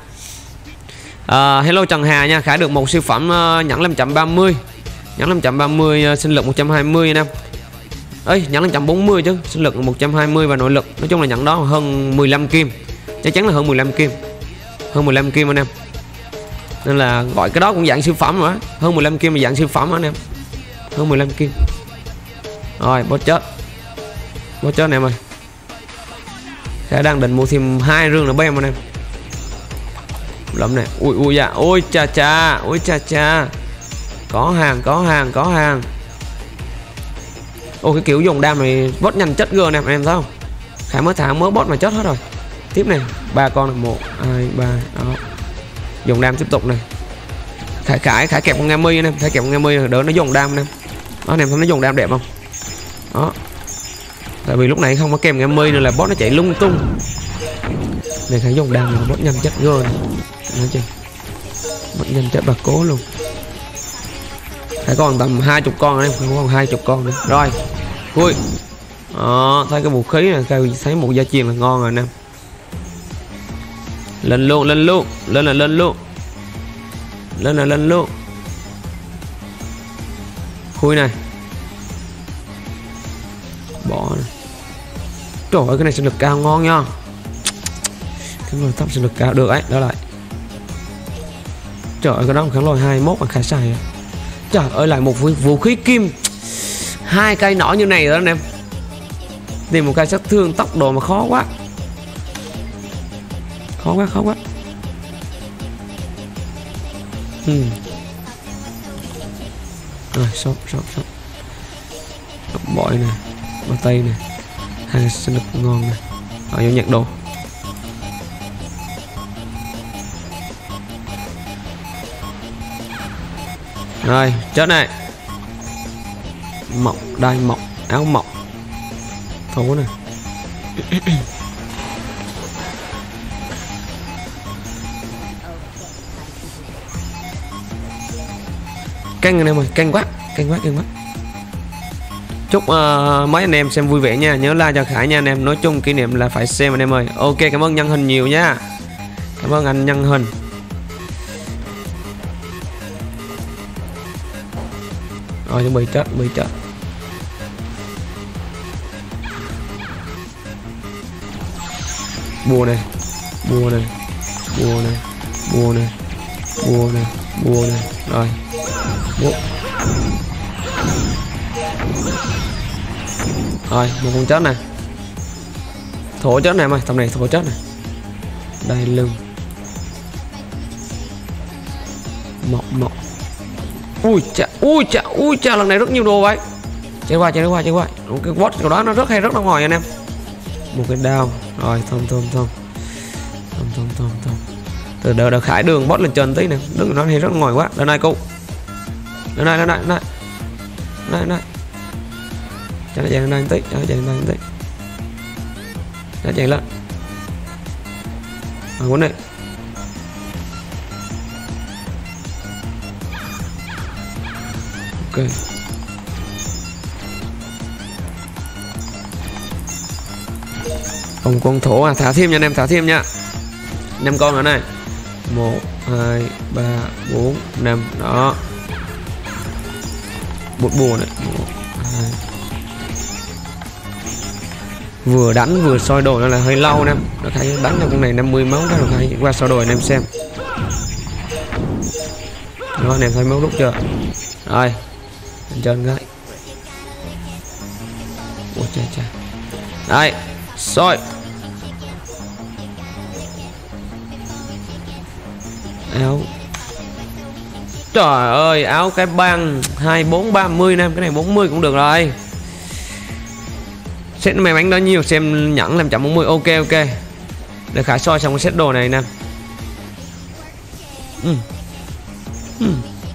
À, hello Trần Hà nha. Khải được một siêu phẩm uh, nhẫn năm trăm ba mươi. Nhẫn năm trăm ba mươi, uh, sinh lực một trăm hai mươi anh em. Ơi, nhẫn năm trăm bốn mươi chứ, sinh lực một trăm hai mươi và nội lực. Nói chung là nhẫn đó hơn mười lăm kim. Chắc chắn là hơn mười lăm kim. Hơn mười lăm kim anh em. Nên là gọi cái đó cũng dạng siêu phẩm rồi. Hơn mười lăm kim mà dạng siêu phẩm anh em. Hơn mười lăm kim. Rồi, boss chết. Boss chết anh em ơi. Khải đang định mua thêm hai rương nữa bem anh em. Lắm này. Ui ui dạ, ôi cha cha, ôi cha cha. Có hàng, có hàng, có hàng. Ô cái kiểu dùng đam này boss nhanh chết gơ nè em, em thấy không? Khải mới thả mới boss mà chết hết rồi. Tiếp này, ba con là một, hai, ba, đó. Dùng đam tiếp tục này. Khải Khải Khải kẹp con Nga Mi anh em, Khải kẹp con Nga Mi đỡ nó dùng đam anh em. Đó anh em thấy nó dùng đam đẹp không? Đó. Tại vì lúc này không có kèm Nga Mi nên là boss nó chạy lung tung. Này Khải dùng đam là boss nhanh chết gơ này. Nói chưa? Boss nhanh chết bà cố luôn. Phải còn tầm hai chục con em, còn hai chục con nữa. Rồi. Khui. Đó, thấy cái vũ khí này, thấy một gia truyền là ngon rồi anh em. Lên luôn, lên luôn, lên là lên luôn, lên là lên luôn. Khui này, bỏ này. Trời ơi, cái này sinh lực cao ngon nha. Cái người thấp sinh lực cao được ấy, đó lại. Trời ơi, cái đó kháng lôi hai mươi mốt mà khá xài. Trời ơi, lại một vũ khí kim, hai cây nỏ như này đó anh em. Tìm một cây sát thương tốc độ mà khó quá, khó quá, khó quá. Ừ. Rồi, shop, shop, shop. Bội này, bao tay này, hai sinh lực ngon này. Rồi, vô nhận đồ. Rồi, chết này. Mọc, đai mọc, áo mọc. Thú này. Căng anh em ơi, căng quá, căng quá, căng quá. Chúc uh, mấy anh em xem vui vẻ nha. Nhớ like cho Khải nha anh em. Nói chung kỷ niệm là phải xem anh em ơi. Ok, cảm ơn Nhân Hình nhiều nha. Cảm ơn anh Nhân Hình. Rồi chuẩn bị chết, chuẩn bị chết. Bùa này, bùa này, bùa này, bùa này, bùa này, bùa này. Rồi bùa. Rồi một con chết này, thổ chết này mày, tầm này thổ chết này. Đây lưng mọc mọc. Ui chà, ui chà, ui chà, lần này rất nhiều đồ vậy. Chạy qua, chạy qua, chạy qua. Cái boss của đó nó rất hay, rất là ngồi anh em. Một cái đao. Rồi thơm thơm thơm thơm thơm thơm thơm. Từ đợt đợt Khải đường boss lên trên tí nè, đứng nó hay rất ngồi quá. Đợt này cô, đợt này, đợt này, đợt này, này này. Cho nó chạy lên đây tí, cho nó chạy lên đây tí. Nó chạy lên. Rồi cuốn này. Ok. Còn con thổ à, thả thêm nha anh em, thả thêm nha. năm con ở này. một hai ba bốn năm đó. Một bùa này. một hai. Vừa đánh vừa soi đồ nó là hơi lâu nè. Nó thấy đánh cho con này năm mươi máu đó rồi hay qua soi đồ anh em xem. Đó anh em thấy máu rút chưa? Rồi. Lên trên cái. Ôi trời trời. Đây, soi. Áo. Trời ơi, áo cái băng hai bốn ba mươi năm, cái này bốn mươi cũng được rồi. Set may mắn đó nhiều, xem nhẫn làm một trăm bốn mươi. Ok ok. Để Khải soi xong cái set đồ này nè. Ừ. Ừ.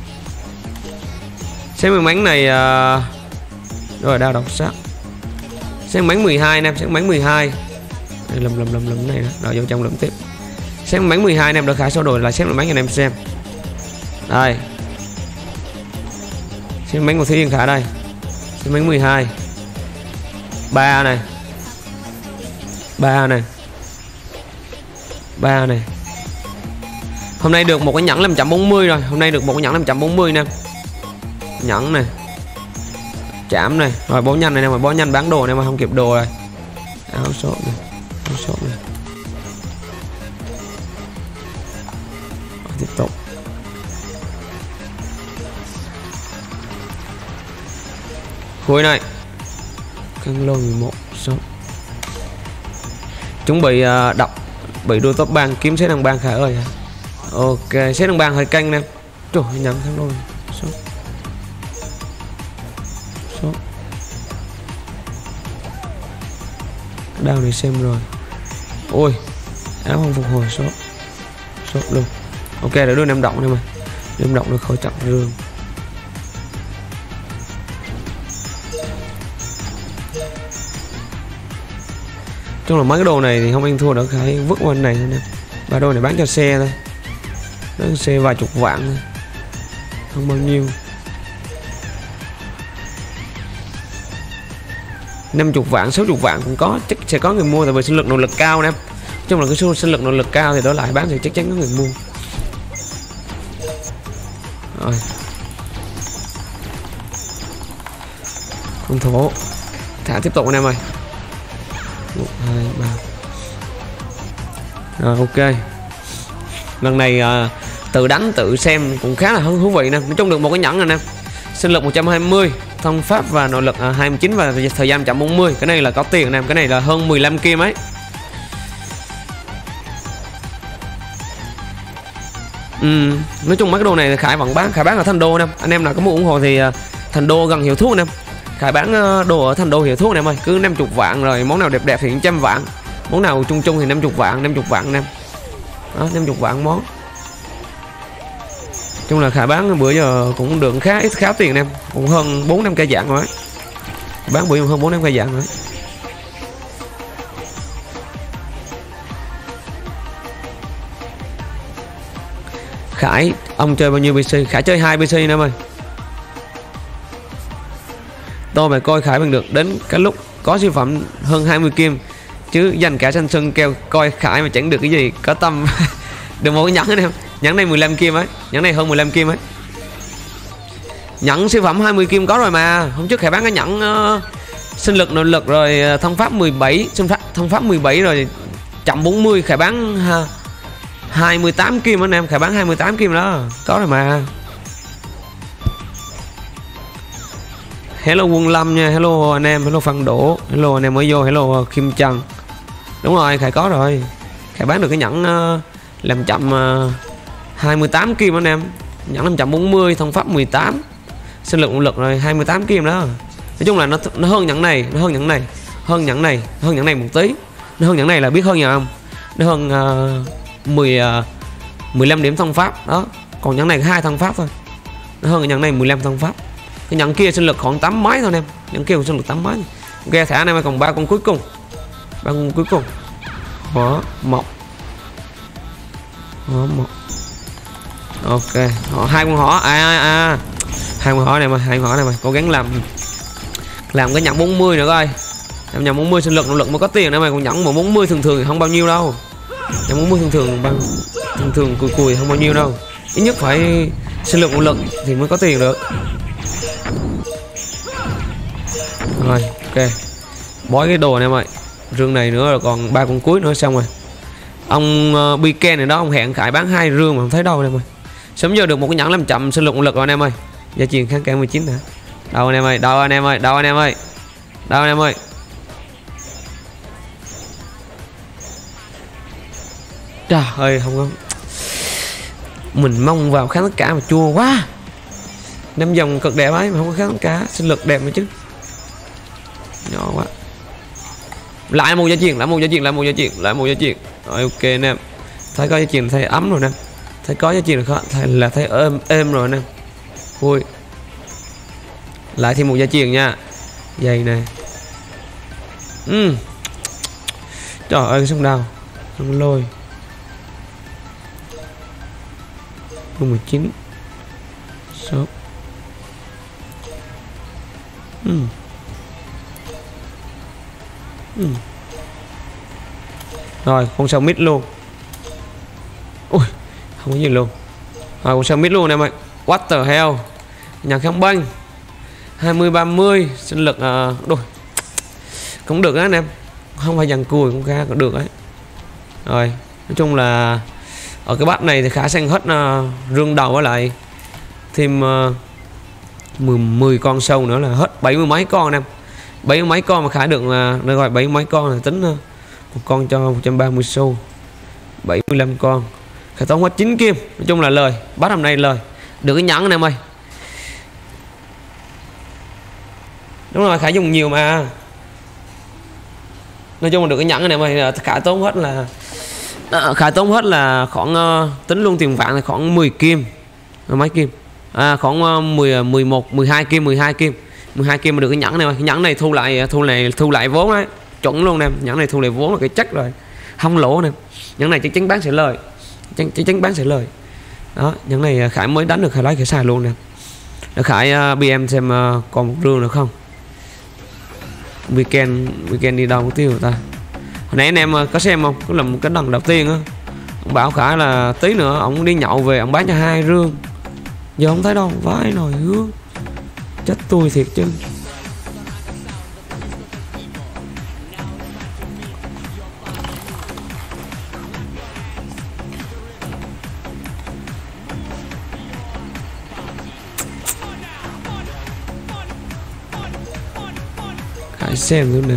Set may mắn này uh... rồi đao độc sắc. Set may mắn mười hai nè, set may mắn mười hai. Đây lầm lầm lầm lầm này nè, rồi vô trong lầm tiếp. Set may mắn mười hai nè, để Khải soi đồ là set may mắn cho anh em xem. Đây. Set may mắn của Thúy Yên Khải đây. Set may mắn mười hai. ba này, ba này, ba này. Hôm nay được một cái nhẫn là một trăm bốn mươi rồi. Hôm nay được một cái nhẫn là một trăm bốn mươi nè. Nhẫn này, chạm này. Rồi bó nhanh này nè, mà bó nhanh bán đồ này mà không kịp đồ rồi. Áo sốt này, áo sốt này. Rồi, tiếp tục. Khui này. Căng lô mười một số. Chuẩn bị uh, đọc bị đua top bang kiếm xếp đăng bang Khải ơi. Ok, xếp đăng bang hơi căng nè. Trời ơi, nhầm căng lô số. Số. Đao này xem rồi. Ôi, áo không phục hồi số. Số luôn. Ok, để đưa em động này mà. Em động được khỏi chặn rương. Chung là mấy cái đồ này thì không ăn thua được, Khải vứt qua này thôi nè. Ba đồ này bán cho xe thôi. Bán cho xe vài chục vạn thôi. Không bao nhiêu. năm mươi vạn, sáu mươi vạn cũng có, chắc sẽ có người mua, tại vì sinh lực nội lực cao em. Chung là cái số sinh lực nội lực cao thì đổi lại bán thì chắc chắn có người mua. Rồi. Con thổ. Thả tiếp tục anh em ơi. một, hai, ba. Rồi ok. Lần này uh, tự đánh tự xem cũng khá là thú vị nè. Nói chung được một cái nhẫn rồi nè. Sinh lực một trăm hai mươi, thông pháp và nội lực uh, hai mươi chín và thời gian một trăm bốn mươi. Cái này là có tiền nè, cái này là hơn mười lăm kim ấy. Ừ, nói chung mấy cái đồ này thì Khải vẫn bán, Khải bán ở Thành Đô nè. Anh em nào có mua ủng hộ thì uh, Thành Đô gần Hiệu Thuốc nè. Khải bán uh, đồ ở Thành Đô Hiệu Thuốc nè em ơi, cứ năm mươi vạn, rồi món nào đẹp đẹp thì một trăm vạn, món nào chung chung thì năm mươi vạn, năm mươi vạn nè. Đó, năm mươi vạn món. Chung là Khải bán bữa giờ cũng được khá ít, khá tiền em, cũng hơn bốn năm cây dạng rồi. Bán bữa giờ hơn bốn năm cây dạng rồi. Khải, ông chơi bao nhiêu pê xê? Khải chơi hai pê xê nè em ơi. Tôi phải coi Khải bằng được đến cái lúc có siêu phẩm hơn hai mươi kim, chứ dành cả thanh xuân kêu coi Khải mà chẳng được cái gì có tâm. Được một cái nhẫn anh em, nhẫn này mười lăm kim ấy, nhẫn này hơn mười lăm kim ấy. Nhẫn siêu phẩm hai mươi kim có rồi mà. Hôm trước Khải bán cái nhẫn uh, sinh lực nội lực rồi uh, thông pháp mười bảy, thông pháp, thông pháp mười bảy rồi một trăm bốn mươi, Khải bán uh, hai mươi tám kim anh em, Khải bán hai mươi tám kim đó, có rồi mà. Hello Quân Lâm nha, hello anh em, hello Phan Đỗ, hello anh em mới vô, hello Kim Trần. Đúng rồi, Khải có rồi. Khải bán được cái nhẫn uh, làm chậm uh, hai mươi tám kim anh em, nhẫn năm trăm bốn mươi, thông pháp mười tám, sinh lực lực rồi hai mươi tám kim đó. Nói chung là nó nó hơn nhẫn này, nó hơn nhẫn này, hơn nhẫn này, hơn nhẫn này một tí. Nó hơn nhẫn này là biết hơn nhiều không? Nó hơn uh, mười uh, mười lăm điểm thông pháp đó. Còn nhẫn này hai thông pháp thôi. Nó hơn cái nhẫn này mười lăm thông pháp. Cái nhẫn kia sinh lực khoảng tám mấy thôi em, nhẫn kia sinh lực tám mấy. Ok, thả anh em còn ba con cuối cùng, ba con cuối cùng. Đó, một, đó, một. Ok, họ hai con họ, à à, à. hai con họ này mà, hai con họ này mà, cố gắng làm làm cái nhẫn bốn mươi nữa coi. Em nhẫn bốn mươi sinh lực nội lực mới có tiền nữa mày, còn nhẫn mà bốn mươi thường thường thì không bao nhiêu đâu. Nhẫn bốn mươi thường thường bao thường thường cùi cùi không bao nhiêu đâu. Ít nhất phải sinh lực nội lực thì mới có tiền được. Rồi, ok. Bói cái đồ này em ơi. Rương này nữa rồi còn ba con cuối nữa xong rồi. Ông uh, Biken này đó, ông hẹn Khải bán hai rương mà không thấy đâu em ơi. Sớm giờ được một cái nhẫn làm chậm sinh lực lực rồi anh em ơi. Gia truyền kháng cản mười chín hả? Đâu anh em ơi, đâu anh em ơi, đâu anh em ơi. Đâu anh em ơi. Trời ơi, không có. Mình mong vào kháng tất cả mà chua quá. Năm dòng cực đẹp ấy mà không có kháng tất cả, sinh lực đẹp mà chứ. Nhỏ quá. Lại một gia truyền, lại một gia truyền, lại một gia truyền, lại một gia truyền. Rồi ok anh em. Thấy có gia truyền thấy ấm rồi nè. Thấy có gia truyền là thấy là thấy êm êm rồi nè. Vui. Lại thêm một gia truyền nha. Dây này. Ừ. Trời ơi sông đào. Sông lôi. mười chín. Số. Ừ. Ừ. Rồi con sao mít luôn. Ui không có gì luôn. Rồi con sao mít luôn em ơi. What the hell. Nhà kháng banh hai mươi ba mươi sinh lực uh, đôi cũng được á anh em, không phải dàn cùi cũng ra cũng được đấy. Rồi nói chung là ở cái bát này thì Khả sang hết uh, rương đầu với lại thêm uh, mười, mười con sâu nữa là hết bảy mươi mấy con em, bảy mươi mấy con mà Khả được uh, được gọi bảy mươi mấy con là tính uh, một con cho một trăm ba mươi xu, bảy mươi lăm con Khả tốn hết chín kim. Nói chung là lời bát hôm nay lời được cái nhẫn anh em ơi. Đúng rồi, Khả dùng nhiều mà. Nói chung là được cái nhẫn này mà Khả tốn hết là Khả tốn hết là khoảng uh, tính luôn tiền vạn là khoảng mười kim. Mấy kim? À khoảng uh, mười, mười một, mười hai kim, mười hai kim. mười hai kim mà được cái nhẫn này mà. Cái nhẫn này thu lại thu này thu lại vốn đấy. Chuẩn luôn em, nhẫn này thu lại vốn là cái chắc rồi. Không lỗ nè. Nhẫn này chắc chắn bán sẽ lời. Chắc, chắc chắn bán sẽ lời. Đó, nhẫn này Khải mới đánh được Khải lấy Khải xài luôn nè. Để Khải uh, bê em xem uh, còn một rương nữa không. weekend weekend đi đâu có tiêu người ta. Hồi nãy anh em có xem không, có là một cái lần đầu tiên á, ông bảo Khải là tí nữa ông đi nhậu về ông bán cho hai rương, giờ không thấy đâu, vãi nồi hứa chết tôi thiệt chứ. Khải xem nữa nè.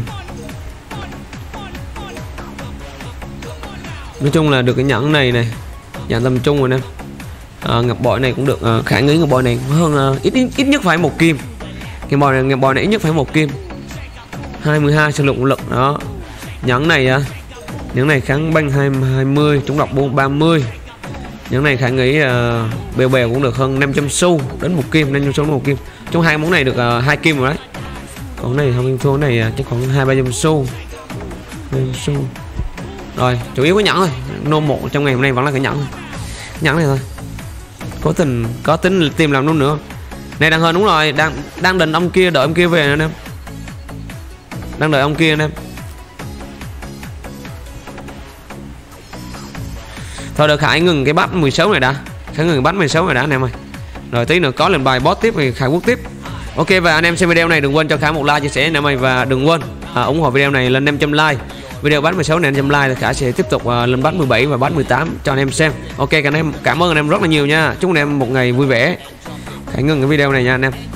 Nói chung là được cái nhẫn này này, nhẫn tầm trung rồi nè. À, ngọc bội này cũng được, à, Khải nghĩ ngọc bội này hơn, uh, ít, ít ít nhất phải một kim. Cái bội này, ngọc bội này ít nhất phải một kim. hai mươi hai sử dụng lực đó. Nhẫn này uh, nhẫn này kháng banh hai mươi, trúng độc ba mươi. Nhẫn này Khải nghĩ uh, bèo bèo cũng được hơn năm trăm xu đến một kim, năm trăm xu đến một kim. Trong hai món này được uh, hai kim rồi đấy. Còn này không thua này uh, chắc khoảng hai ba trăm xu. xu. Rồi, chủ yếu có nhẫn thôi. Nô một trong ngày hôm nay vẫn là cái nhẫn. Nhẫn này thôi. Có tình có tính tìm làm luôn nữa. Này đang hơn đúng rồi, đang đang định ông kia, đợi ông kia về nữa em. Đang đợi ông kia em. Thôi được, Khải ngừng cái bắt mười sáu này đã. Khải ngừng bắt mười sáu này đã anh em ơi. Rồi tí nữa có lên bài boss tiếp thì Khải quốc tiếp. Ok, và anh em xem video này đừng quên cho Khải một like, chia sẻ anh em ơi, và đừng quên à, ủng hộ video này lên năm trăm like. Video bắt mười sáu này năm trăm like thì Khải sẽ tiếp tục uh, lên bắt mười bảy và bắt mười tám cho anh em xem. Ok, anh em cảm ơn anh em rất là nhiều nha. Chúc anh em một ngày vui vẻ. Khải ngừng cái video này nha anh em.